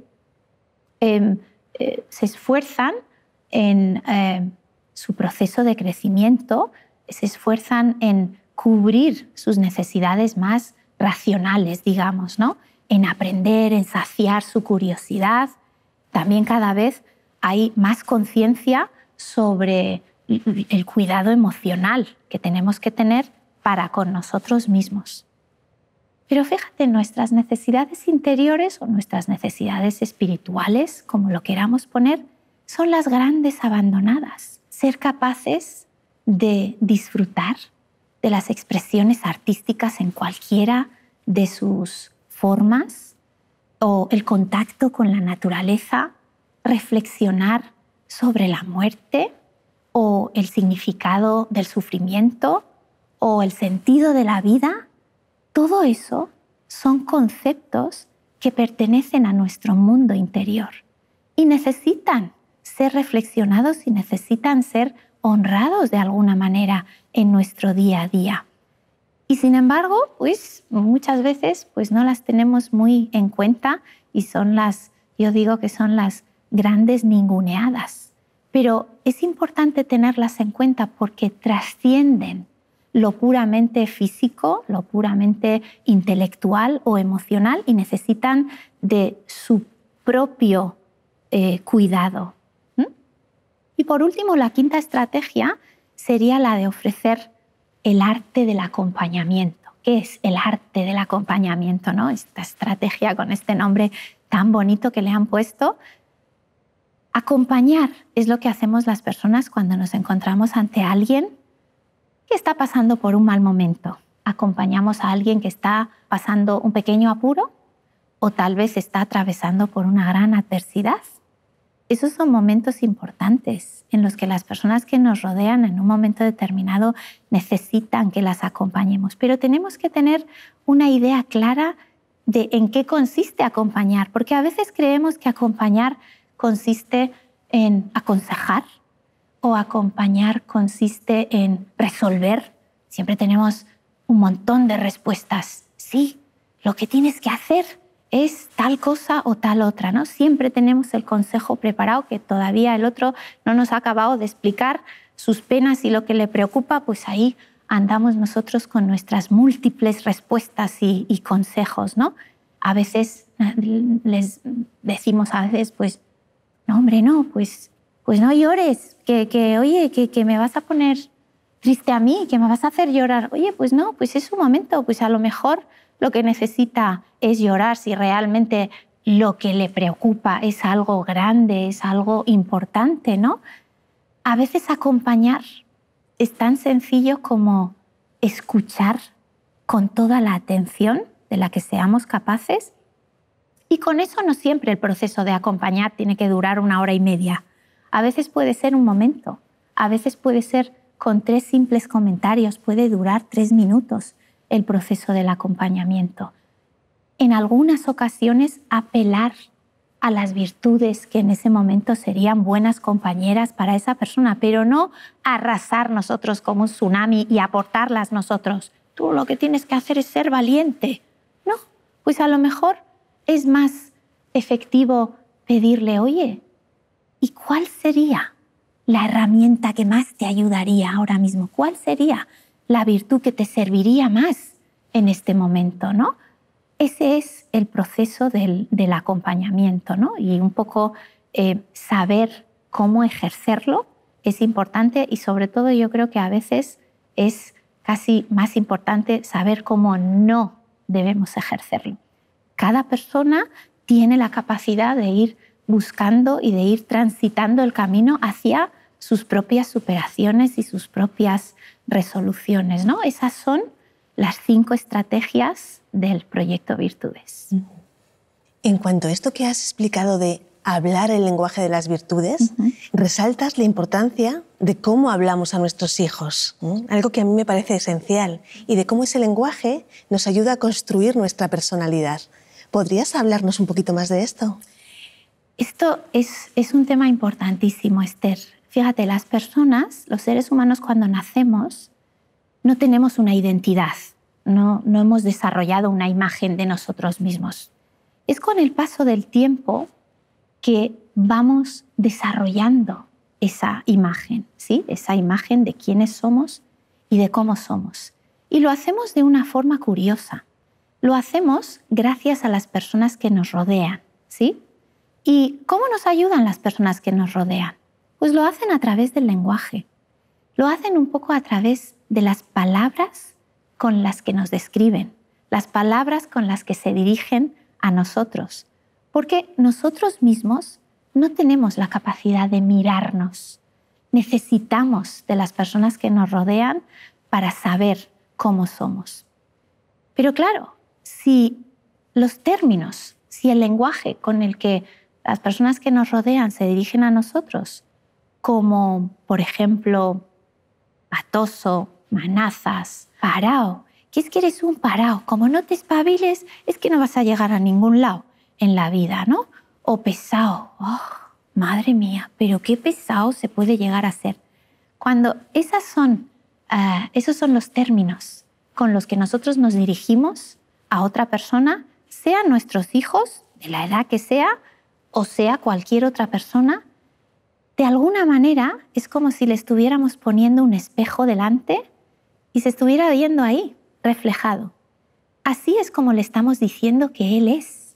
eh, eh, se esfuerzan en eh, su proceso de crecimiento, se esfuerzan en cubrir sus necesidades más racionales, digamos, ¿no? En aprender, en saciar su curiosidad. También cada vez hay más conciencia sobre el cuidado emocional que tenemos que tener para con nosotros mismos. Pero fíjate, nuestras necesidades interiores o nuestras necesidades espirituales, como lo queramos poner, son las grandes abandonadas. Ser capaces de disfrutar de las expresiones artísticas en cualquiera de sus formas, o el contacto con la naturaleza, reflexionar sobre la muerte, o el significado del sufrimiento, o el sentido de la vida. Todo eso son conceptos que pertenecen a nuestro mundo interior y necesitan ser reflexionados y necesitan ser honrados de alguna manera en nuestro día a día. Y sin embargo, pues muchas veces pues no las tenemos muy en cuenta y son las, yo digo que son las grandes ninguneadas. Pero es importante tenerlas en cuenta porque trascienden lo puramente físico, lo puramente intelectual o emocional y necesitan de su propio eh, cuidado. ¿Mm? Y por último, la quinta estrategia sería la de ofrecer el arte del acompañamiento. ¿Qué es el arte del acompañamiento, ¿no? Esta estrategia con este nombre tan bonito que le han puesto. Acompañar es lo que hacemos las personas cuando nos encontramos ante alguien que está pasando por un mal momento. Acompañamos a alguien que está pasando un pequeño apuro o tal vez está atravesando por una gran adversidad. Esos son momentos importantes en los que las personas que nos rodean en un momento determinado necesitan que las acompañemos. Pero tenemos que tener una idea clara de en qué consiste acompañar, porque a veces creemos que acompañar consiste en aconsejar, o acompañar consiste en resolver. Siempre tenemos un montón de respuestas. Sí, lo que tienes que hacer es tal cosa o tal otra, ¿no? Siempre tenemos el consejo preparado que todavía el otro no nos ha acabado de explicar sus penas y lo que le preocupa, pues ahí andamos nosotros con nuestras múltiples respuestas y, y consejos, ¿no? A veces les decimos a veces, pues, no, hombre, no, pues, pues no llores, que, que oye, que, que me vas a poner triste a mí, que me vas a hacer llorar. Oye, pues no, pues es un momento, pues a lo mejor lo que necesita es llorar si realmente lo que le preocupa es algo grande, es algo importante, ¿no? A veces acompañar es tan sencillo como escuchar con toda la atención de la que seamos capaces. Y con eso no siempre el proceso de acompañar tiene que durar una hora y media. A veces puede ser un momento, a veces puede ser con tres simples comentarios, puede durar tres minutos el proceso del acompañamiento. En algunas ocasiones apelar a las virtudes que en ese momento serían buenas compañeras para esa persona, pero no arrasar nosotros como un tsunami y aportarlas nosotros. Tú lo que tienes que hacer es ser valiente. No, pues a lo mejor es más efectivo pedirle, oye, ¿y cuál sería la herramienta que más te ayudaría ahora mismo? ¿Cuál sería la virtud que te serviría más en este momento, ¿no? Ese es el proceso del, del acompañamiento, ¿no? Y un poco eh, saber cómo ejercerlo es importante y sobre todo yo creo que a veces es casi más importante saber cómo no debemos ejercerlo. Cada persona tiene la capacidad de ir buscando y de ir transitando el camino hacia sus propias superaciones y sus propias resoluciones, ¿no? Esas son las cinco estrategias del proyecto Virtudes. En cuanto a esto que has explicado de hablar el lenguaje de las virtudes, uh-huh. resaltas la importancia de cómo hablamos a nuestros hijos, ¿eh? Algo que a mí me parece esencial, y de cómo ese lenguaje nos ayuda a construir nuestra personalidad. ¿Podrías hablarnos un poquito más de esto? Esto es, es un tema importantísimo, Esther. Fíjate, las personas, los seres humanos, cuando nacemos, no tenemos una identidad, no, no hemos desarrollado una imagen de nosotros mismos. Es con el paso del tiempo que vamos desarrollando esa imagen, ¿sí? Esa imagen de quiénes somos y de cómo somos. Y lo hacemos de una forma curiosa. Lo hacemos gracias a las personas que nos rodean, ¿sí? ¿Y cómo nos ayudan las personas que nos rodean? Pues lo hacen a través del lenguaje. Lo hacen un poco a través de las palabras con las que nos describen, las palabras con las que se dirigen a nosotros. Porque nosotros mismos no tenemos la capacidad de mirarnos. Necesitamos de las personas que nos rodean para saber cómo somos. Pero claro, si los términos, si el lenguaje con el que las personas que nos rodean se dirigen a nosotros, como por ejemplo patoso, manazas, parao, ¿qué es que eres un parao? Como no te espabiles, es que no vas a llegar a ningún lado en la vida, ¿no? O pesado, oh, madre mía, pero qué pesado se puede llegar a ser. Cuando esas son, uh, esos son los términos con los que nosotros nos dirigimos a otra persona, sean nuestros hijos, de la edad que sea, o sea cualquier otra persona, de alguna manera es como si le estuviéramos poniendo un espejo delante y se estuviera viendo ahí, reflejado. Así es como le estamos diciendo que él es.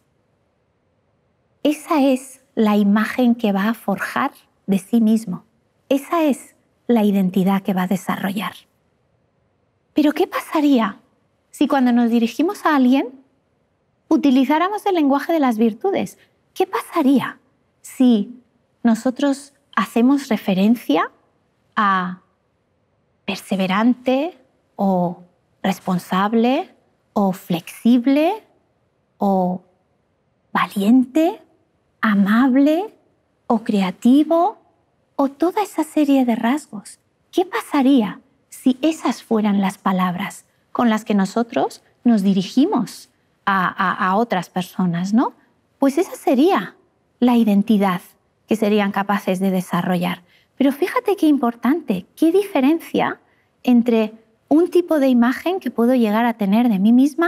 Esa es la imagen que va a forjar de sí mismo. Esa es la identidad que va a desarrollar. Pero ¿qué pasaría si cuando nos dirigimos a alguien utilizáramos el lenguaje de las virtudes? ¿Qué pasaría si nosotros hacemos referencia a perseverante o responsable o flexible o valiente, amable o creativo o toda esa serie de rasgos? ¿Qué pasaría si esas fueran las palabras con las que nosotros nos dirigimos a, a, a otras personas, ¿no? Pues esa sería la identidad que serían capaces de desarrollar. Pero fíjate qué importante, qué diferencia entre un tipo de imagen que puedo llegar a tener de mí misma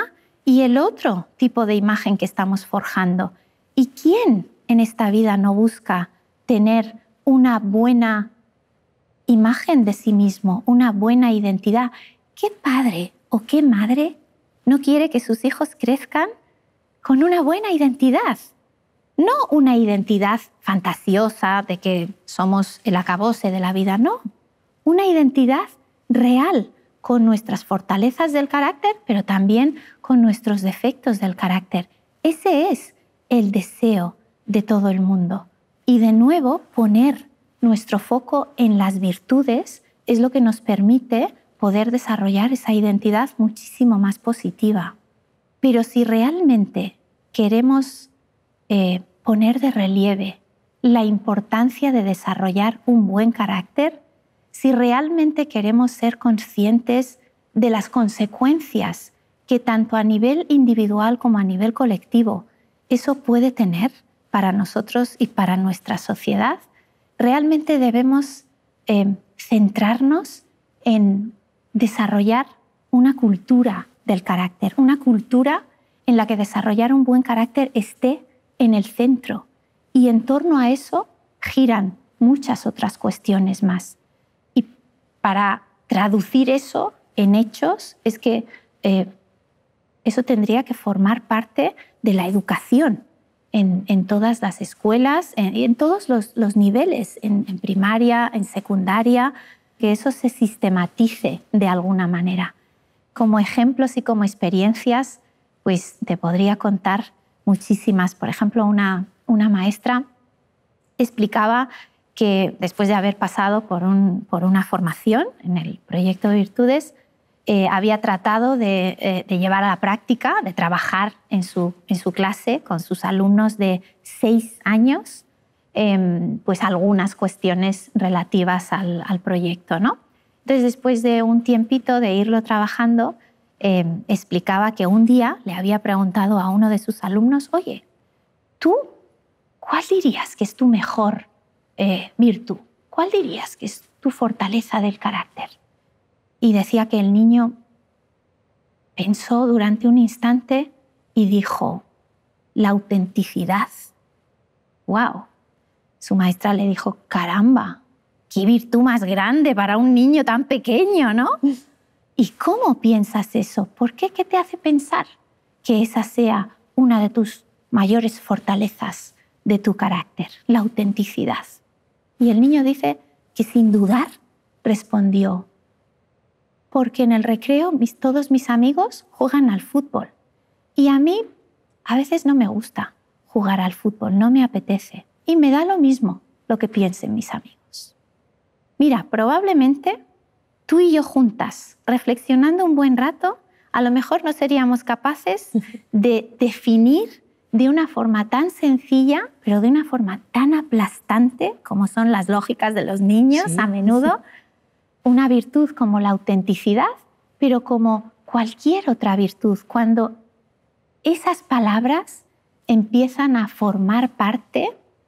y el otro tipo de imagen que estamos forjando. ¿Y quién en esta vida no busca tener una buena imagen de sí mismo, una buena identidad? ¿Qué padre o qué madre no quiere que sus hijos crezcan con una buena identidad? No una identidad fantasiosa de que somos el acabose de la vida, no. Una identidad real, con nuestras fortalezas del carácter, pero también con nuestros defectos del carácter. Ese es el deseo de todo el mundo. Y de nuevo, poner nuestro foco en las virtudes es lo que nos permite poder desarrollar esa identidad muchísimo más positiva. Pero si realmente queremos eh, poner de relieve la importancia de desarrollar un buen carácter, si realmente queremos ser conscientes de las consecuencias que tanto a nivel individual como a nivel colectivo eso puede tener para nosotros y para nuestra sociedad, realmente debemos eh, centrarnos en desarrollar una cultura del carácter, una cultura en la que desarrollar un buen carácter esté en el centro, y en torno a eso giran muchas otras cuestiones más. Y para traducir eso en hechos es que eh, eso tendría que formar parte de la educación en, en todas las escuelas, en, en todos los, los niveles, en, en primaria, en secundaria, que eso se sistematice de alguna manera. Como ejemplos y como experiencias, pues te podría contar muchísimas. Por ejemplo, una, una maestra explicaba que después de haber pasado por, un, por una formación en el proyecto de Virtudes, eh, había tratado de, eh, de llevar a la práctica, de trabajar en su, en su clase con sus alumnos de seis años, eh, pues algunas cuestiones relativas al, al proyecto, ¿no? Entonces, después de un tiempito de irlo trabajando, eh, explicaba que un día le había preguntado a uno de sus alumnos: oye, ¿tú cuál dirías que es tu mejor eh, virtud? ¿Cuál dirías que es tu fortaleza del carácter? Y decía que el niño pensó durante un instante y dijo: la autenticidad. ¡Wow! Su maestra le dijo: caramba, qué virtud más grande para un niño tan pequeño, ¿no? ¿Y cómo piensas eso? ¿Por qué? ¿Qué te hace pensar que esa sea una de tus mayores fortalezas de tu carácter, la autenticidad? Y el niño dice que sin dudar respondió: porque en el recreo mis, todos mis amigos juegan al fútbol y a mí a veces no me gusta jugar al fútbol, no me apetece y me da lo mismo lo que piensen mis amigos. Mira, probablemente tú y yo juntas, reflexionando un buen rato, a lo mejor no seríamos capaces de definir de una forma tan sencilla, pero de una forma tan aplastante, como son las lógicas de los niños sí, a menudo, sí. Una virtud como la autenticidad, pero como cualquier otra virtud, cuando esas palabras empiezan a formar parte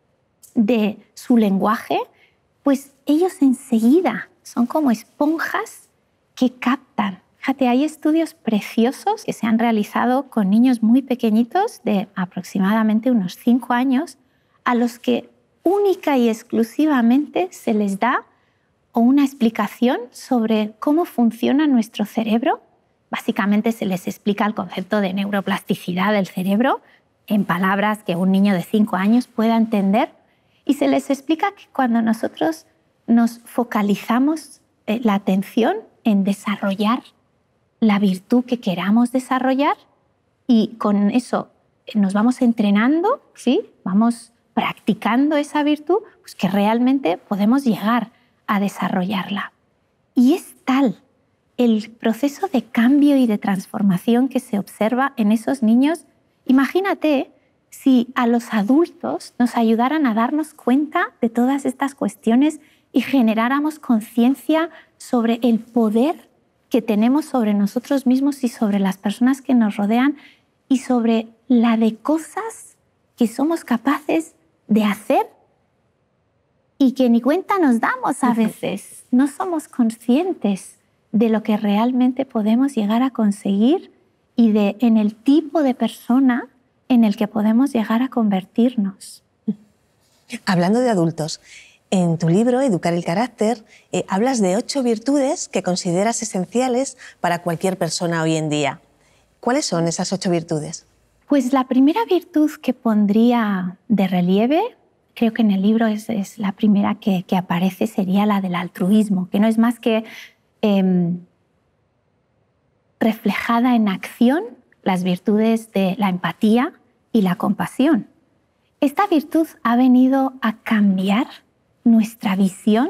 de su lenguaje, pues ellos enseguida son como esponjas que captan. Fíjate, hay estudios preciosos que se han realizado con niños muy pequeñitos, de aproximadamente unos cinco años, a los que única y exclusivamente se les da una explicación sobre cómo funciona nuestro cerebro. Básicamente se les explica el concepto de neuroplasticidad del cerebro en palabras que un niño de cinco años pueda entender, y se les explica que cuando nosotros nos focalizamos eh, la atención en desarrollar la virtud que queramos desarrollar, y con eso nos vamos entrenando, ¿sí? Vamos practicando esa virtud, pues que realmente podemos llegar a desarrollarla. Y es tal el proceso de cambio y de transformación que se observa en esos niños. Imagínate si a los adultos nos ayudaran a darnos cuenta de todas estas cuestiones y generáramos conciencia sobre el poder que tenemos sobre nosotros mismos y sobre las personas que nos rodean, y sobre la de cosas que somos capaces de hacer y que ni cuenta nos damos a veces. No somos conscientes de lo que realmente podemos llegar a conseguir y de, en el tipo de persona en el que podemos llegar a convertirnos. Hablando de adultos, en tu libro, Educar el carácter, eh, hablas de ocho virtudes que consideras esenciales para cualquier persona hoy en día. ¿Cuáles son esas ocho virtudes? Pues la primera virtud que pondría de relieve, creo que en el libro es, es la primera que, que aparece, sería la del altruismo, que no es más que eh, reflejada en acción las virtudes de la empatía y la compasión. Esta virtud ha venido a cambiar nuestra visión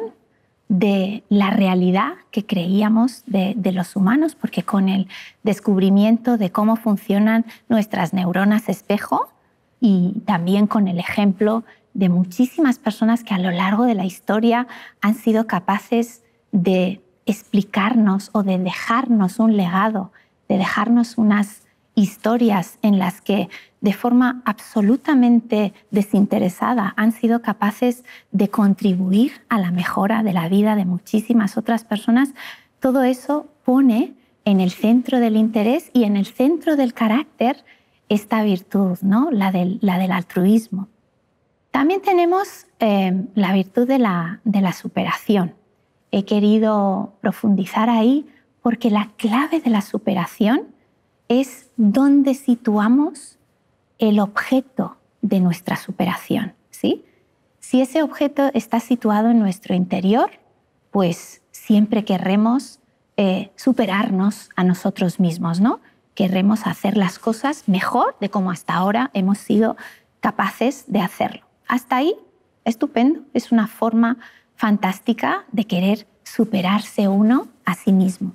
de la realidad que creíamos de, de los humanos, porque con el descubrimiento de cómo funcionan nuestras neuronas espejo y también con el ejemplo de muchísimas personas que a lo largo de la historia han sido capaces de explicarnos o de dejarnos un legado, de dejarnos unas historias en las que de forma absolutamente desinteresada han sido capaces de contribuir a la mejora de la vida de muchísimas otras personas, todo eso pone en el centro del interés y en el centro del carácter esta virtud, ¿no? la, del, la del altruismo. También tenemos eh, la virtud de la, de la superación. He querido profundizar ahí porque la clave de la superación es dónde situamos el objeto de nuestra superación, ¿sí? Si ese objeto está situado en nuestro interior, pues siempre querremos eh, superarnos a nosotros mismos, ¿no? Querremos hacer las cosas mejor de como hasta ahora hemos sido capaces de hacerlo. Hasta ahí, estupendo, es una forma fantástica de querer superarse uno a sí mismo.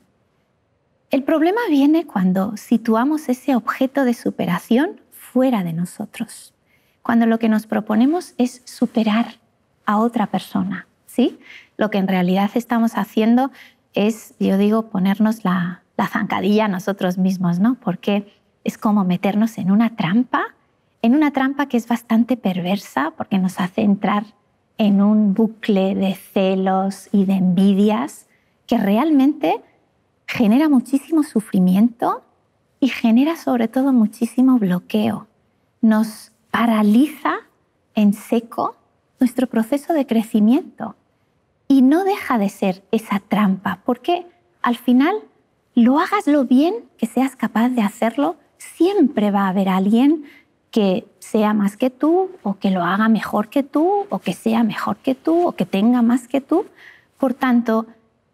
El problema viene cuando situamos ese objeto de superación fuera de nosotros, cuando lo que nos proponemos es superar a otra persona, ¿sí? Lo que en realidad estamos haciendo es, yo digo, ponernos la, la zancadilla a nosotros mismos, ¿no? Porque es como meternos en una trampa, en una trampa que es bastante perversa porque nos hace entrar en un bucle de celos y de envidias que realmente genera muchísimo sufrimiento y genera sobre todo muchísimo bloqueo. Nos paraliza en seco nuestro proceso de crecimiento y no deja de ser esa trampa porque al final, lo hagas lo bien que seas capaz de hacerlo, siempre va a haber alguien que sea más que tú o que lo haga mejor que tú o que sea mejor que tú o que tenga más que tú. Por tanto,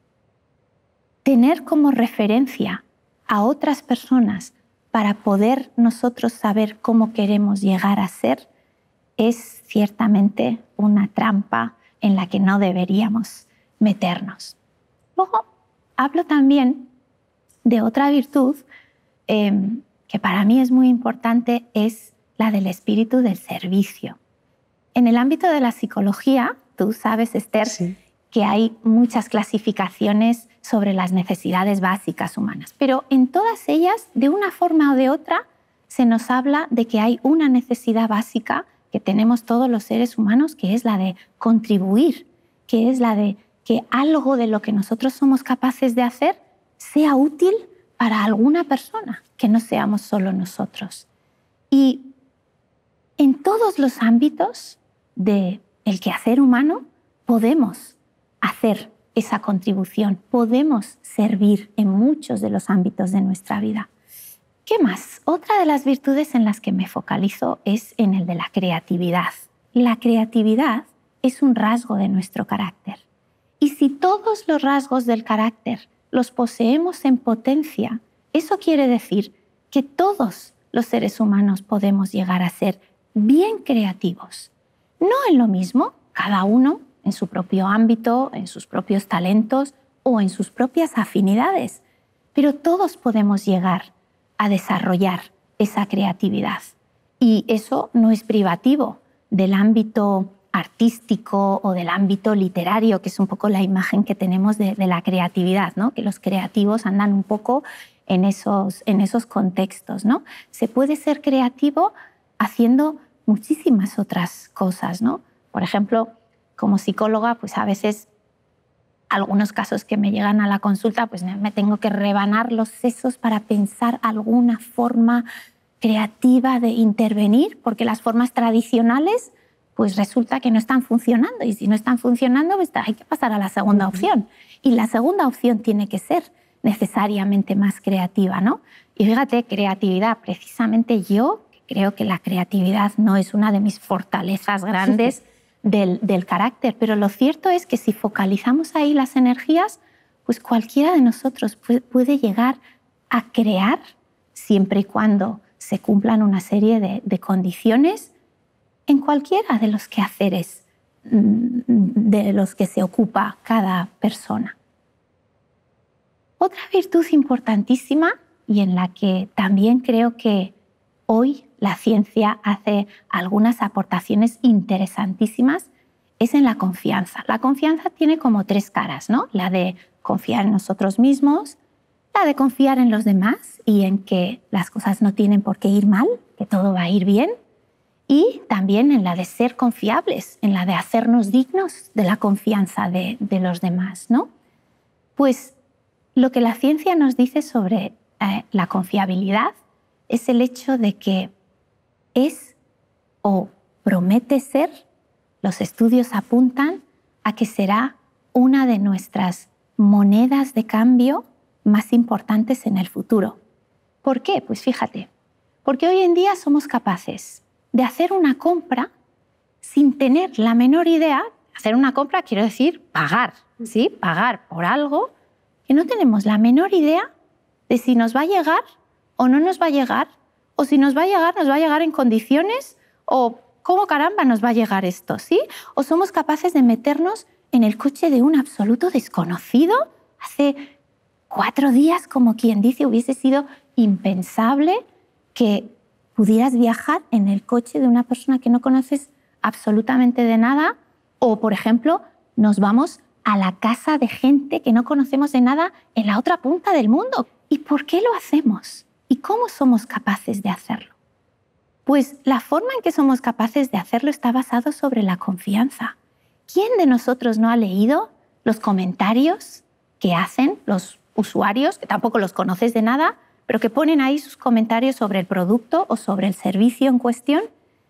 tener como referencia a otras personas para poder nosotros saber cómo queremos llegar a ser es ciertamente una trampa en la que no deberíamos meternos. Luego, hablo también de otra virtud eh, que para mí es muy importante, es la del espíritu del servicio. En el ámbito de la psicología, tú sabes, Esther, sí, que hay muchas clasificaciones sobre las necesidades básicas humanas, pero en todas ellas, de una forma o de otra, se nos habla de que hay una necesidad básica que tenemos todos los seres humanos, que es la de contribuir, que es la de que algo de lo que nosotros somos capaces de hacer sea útil para alguna persona, que no seamos solo nosotros. Y en todos los ámbitos del quehacer humano podemos hacer esa contribución, podemos servir en muchos de los ámbitos de nuestra vida. ¿Qué más? Otra de las virtudes en las que me focalizo es en el de la creatividad. La creatividad es un rasgo de nuestro carácter. Y si todos los rasgos del carácter los poseemos en potencia, eso quiere decir que todos los seres humanos podemos llegar a ser bien creativos. No en lo mismo, cada uno en su propio ámbito, en sus propios talentos o en sus propias afinidades, pero todos podemos llegar a desarrollar esa creatividad. Y eso no es privativo del ámbito artístico o del ámbito literario, que es un poco la imagen que tenemos de, de la creatividad, ¿no? Que los creativos andan un poco en esos, en esos contextos, ¿no? Se puede ser creativo haciendo muchísimas otras cosas, ¿no? Por ejemplo, como psicóloga, pues a veces algunos casos que me llegan a la consulta, pues me tengo que rebanar los sesos para pensar alguna forma creativa de intervenir, porque las formas tradicionales pues resulta que no están funcionando, y si no están funcionando pues hay que pasar a la segunda opción. Y la segunda opción tiene que ser necesariamente más creativa, ¿no? Y fíjate, creatividad, precisamente yo creo que la creatividad no es una de mis fortalezas grandes del, del carácter, pero lo cierto es que si focalizamos ahí las energías, pues cualquiera de nosotros puede, puede llegar a crear, siempre y cuando se cumplan una serie de, de condiciones en cualquiera de los quehaceres de los que se ocupa cada persona. Otra virtud importantísima, y en la que también creo que hoy la ciencia hace algunas aportaciones interesantísimas, es en la confianza. La confianza tiene como tres caras, ¿no? La de confiar en nosotros mismos, la de confiar en los demás y en que las cosas no tienen por qué ir mal, que todo va a ir bien, y también en la de ser confiables, en la de hacernos dignos de la confianza de, de los demás, ¿no? Pues lo que la ciencia nos dice sobre eh, la confiabilidad es el hecho de que es o promete ser, los estudios apuntan a que será una de nuestras monedas de cambio más importantes en el futuro. ¿Por qué? Pues fíjate, porque hoy en día somos capaces de hacer una compra sin tener la menor idea. Hacer una compra quiero decir pagar, ¿sí? Pagar por algo que no tenemos la menor idea de si nos va a llegar o no nos va a llegar, o si nos va a llegar, nos va a llegar en condiciones, o cómo caramba nos va a llegar esto, ¿sí? O somos capaces de meternos en el coche de un absoluto desconocido. Hace cuatro días, como quien dice, hubiese sido impensable que pudieras viajar en el coche de una persona que no conoces absolutamente de nada, o, por ejemplo, nos vamos a la casa de gente que no conocemos de nada en la otra punta del mundo. ¿Y por qué lo hacemos? ¿Y cómo somos capaces de hacerlo? Pues la forma en que somos capaces de hacerlo está basado sobre la confianza. ¿Quién de nosotros no ha leído los comentarios que hacen los usuarios, que tampoco los conoces de nada, pero que ponen ahí sus comentarios sobre el producto o sobre el servicio en cuestión?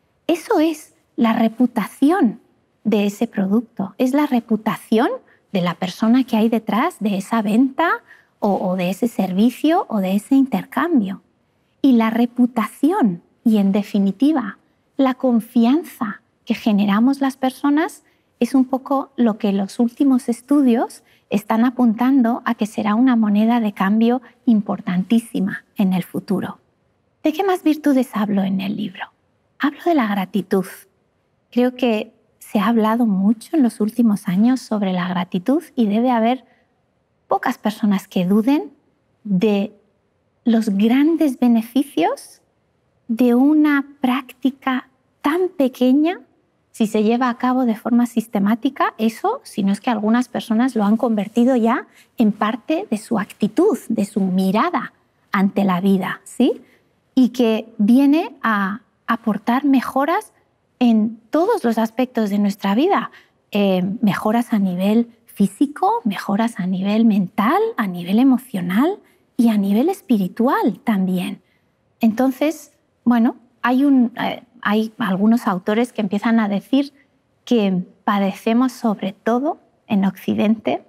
Eso es la reputación de ese producto, es la reputación de la persona que hay detrás de esa venta o, o de ese servicio o de ese intercambio. Y la reputación y, en definitiva, la confianza que generamos las personas es un poco lo que los últimos estudios están apuntando a que será una moneda de cambio importantísima en el futuro. ¿De qué más virtudes hablo en el libro? Hablo de la gratitud. Creo que se ha hablado mucho en los últimos años sobre la gratitud y debe haber pocas personas que duden de los grandes beneficios de una práctica tan pequeña. Si se lleva a cabo de forma sistemática, eso, si no es que algunas personas lo han convertido ya en parte de su actitud, de su mirada ante la vida, ¿sí? Y que viene a aportar mejoras en todos los aspectos de nuestra vida. Eh, mejoras a nivel físico, mejoras a nivel mental, a nivel emocional y a nivel espiritual también. Entonces, bueno, hay, un, eh, hay algunos autores que empiezan a decir que padecemos sobre todo en Occidente,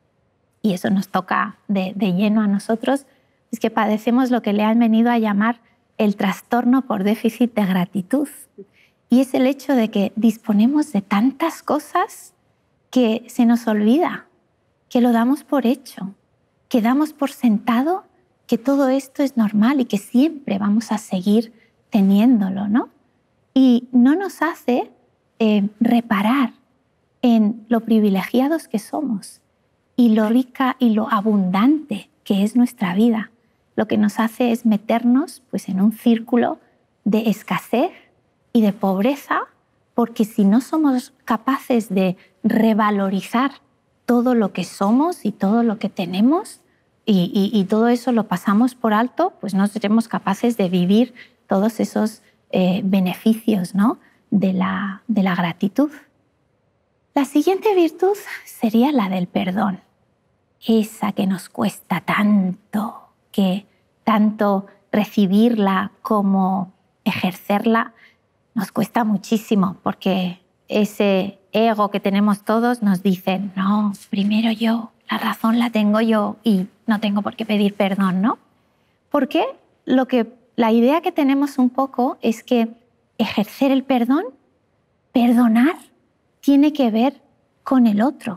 y eso nos toca de, de lleno a nosotros, es que padecemos lo que le han venido a llamar el trastorno por déficit de gratitud. Y es el hecho de que disponemos de tantas cosas que se nos olvida, que lo damos por hecho, que damos por sentado que todo esto es normal y que siempre vamos a seguir teniéndolo, ¿no? Y no nos hace eh, reparar en lo privilegiados que somos y lo rica y lo abundante que es nuestra vida. Lo que nos hace es meternos pues, en un círculo de escasez y de pobreza, porque si no somos capaces de revalorizar todo lo que somos y todo lo que tenemos y, y, y todo eso lo pasamos por alto, pues no seremos capaces de vivir todos esos eh, beneficios, ¿no? de, la, de la gratitud. La siguiente virtud sería la del perdón. Esa que nos cuesta tanto, que tanto recibirla como ejercerla nos cuesta muchísimo, porque ese ego que tenemos todos nos dice, no, primero yo, la razón la tengo yo y no tengo por qué pedir perdón, ¿no? Porque lo que, la idea que tenemos un poco es que ejercer el perdón, perdonar, tiene que ver con el otro.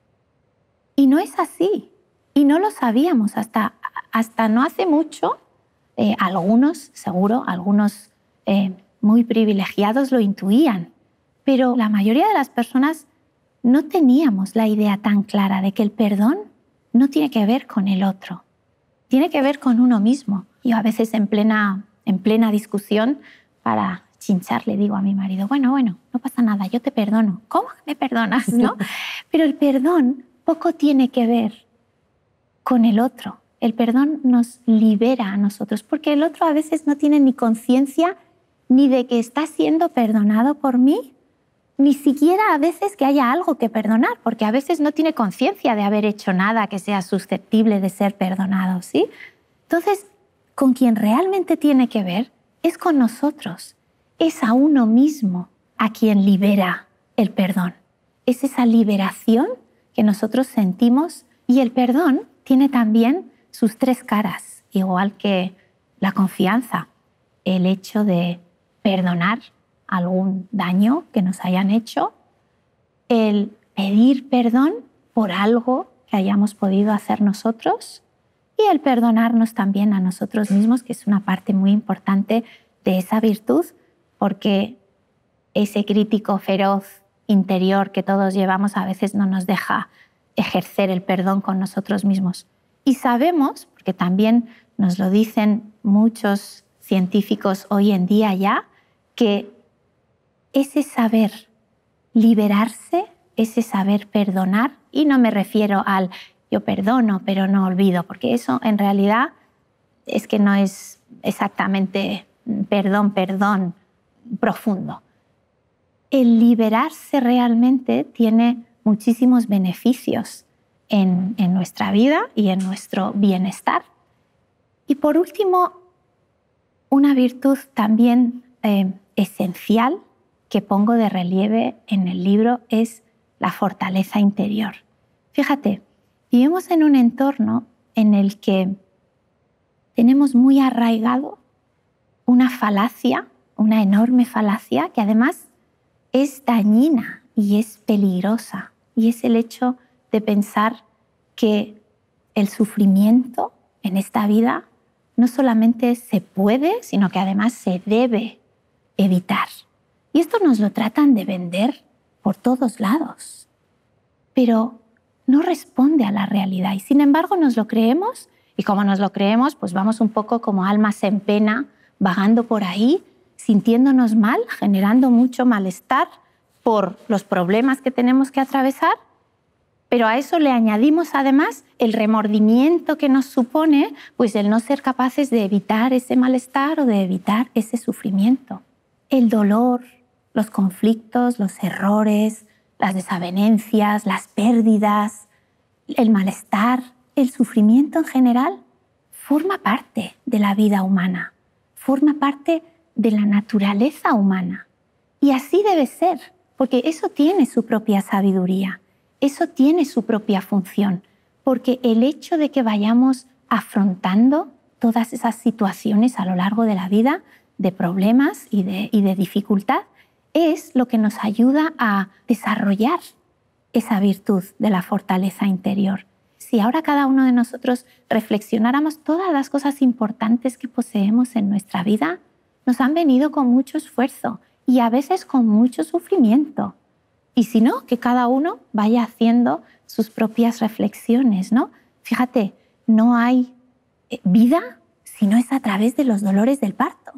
Y no es así. Y no lo sabíamos hasta, hasta no hace mucho. Eh, algunos, seguro, algunos eh, muy privilegiados lo intuían. Pero la mayoría de las personas no teníamos la idea tan clara de que el perdón no tiene que ver con el otro. Tiene que ver con uno mismo. Yo a veces en plena, en plena discusión, para chinchar, le digo a mi marido, bueno, bueno, no pasa nada, yo te perdono. ¿Cómo me perdonas, no? Pero el perdón poco tiene que ver con el otro. El perdón nos libera a nosotros, porque el otro a veces no tiene ni conciencia ni de que está siendo perdonado por mí, ni siquiera a veces que haya algo que perdonar, porque a veces no tiene conciencia de haber hecho nada que sea susceptible de ser perdonado, ¿sí? Entonces, con quien realmente tiene que ver es con nosotros. Es a uno mismo a quien libera el perdón. Es esa liberación que nosotros sentimos, y el perdón tiene también sus tres caras, igual que la confianza. El hecho de perdonar algún daño que nos hayan hecho, el pedir perdón por algo que hayamos podido hacer nosotros y el perdonarnos también a nosotros mismos, que es una parte muy importante de esa virtud, porque ese crítico feroz interior que todos llevamos a veces no nos deja ejercer el perdón con nosotros mismos. Y sabemos, porque también nos lo dicen muchos científicos hoy en día ya, que ese saber liberarse, ese saber perdonar, y no me refiero al yo perdono pero no olvido, porque eso en realidad es que no es exactamente perdón, perdón profundo. El liberarse realmente tiene muchísimos beneficios en, en nuestra vida y en nuestro bienestar. Y por último, una virtud también eh, esencial que pongo de relieve en el libro es la fortaleza interior. Fíjate, vivimos en un entorno en el que tenemos muy arraigado una falacia, una enorme falacia que además es dañina y es peligrosa, y es el hecho de pensar que el sufrimiento en esta vida no solamente se puede, sino que además se debe evitar. Y esto nos lo tratan de vender por todos lados, pero no responde a la realidad, y sin embargo nos lo creemos, y como nos lo creemos, pues vamos un poco como almas en pena, vagando por ahí, sintiéndonos mal, generando mucho malestar por los problemas que tenemos que atravesar, pero a eso le añadimos además el remordimiento que nos supone pues el no ser capaces de evitar ese malestar o de evitar ese sufrimiento. El dolor, los conflictos, los errores, las desavenencias, las pérdidas, el malestar, el sufrimiento en general, forma parte de la vida humana, forma parte de la naturaleza humana. Y así debe ser, porque eso tiene su propia sabiduría, eso tiene su propia función, porque el hecho de que vayamos afrontando todas esas situaciones a lo largo de la vida, de problemas y de, y de dificultad, es lo que nos ayuda a desarrollar esa virtud de la fortaleza interior. Si ahora cada uno de nosotros reflexionáramos todas las cosas importantes que poseemos en nuestra vida, nos han venido con mucho esfuerzo y a veces con mucho sufrimiento. Y si no, que cada uno vaya haciendo sus propias reflexiones, ¿no? Fíjate, no hay vida si no es a través de los dolores del parto.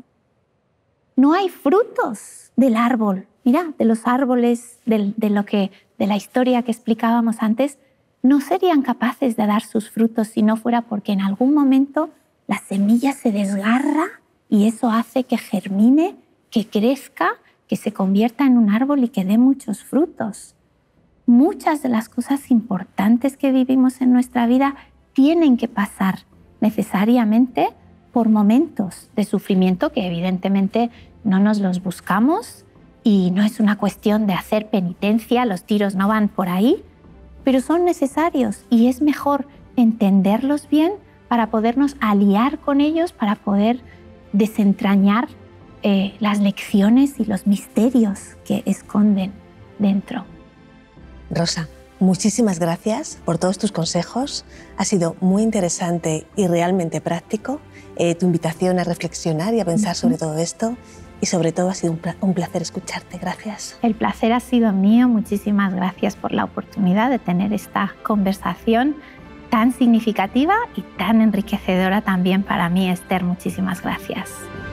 No hay frutos del árbol. Mira, de los árboles, de, de, lo que, de la historia que explicábamos antes, no serían capaces de dar sus frutos si no fuera porque en algún momento la semilla se desgarra y eso hace que germine, que crezca, que se convierta en un árbol y que dé muchos frutos. muchas de las cosas importantes que vivimos en nuestra vida tienen que pasar necesariamente por momentos de sufrimiento que evidentemente no nos los buscamos y no es una cuestión de hacer penitencia, los tiros no van por ahí, pero son necesarios y es mejor entenderlos bien para podernos aliar con ellos, para poder desentrañar eh, las lecciones y los misterios que esconden dentro. Rosa, muchísimas gracias por todos tus consejos. Ha sido muy interesante y realmente práctico eh, tu invitación a reflexionar y a pensar sobre todo esto. Y sobre todo ha sido un, pla un placer escucharte. Gracias. El placer ha sido mío. Muchísimas gracias por la oportunidad de tener esta conversación tan significativa y tan enriquecedora también para mí, Esther. Muchísimas gracias.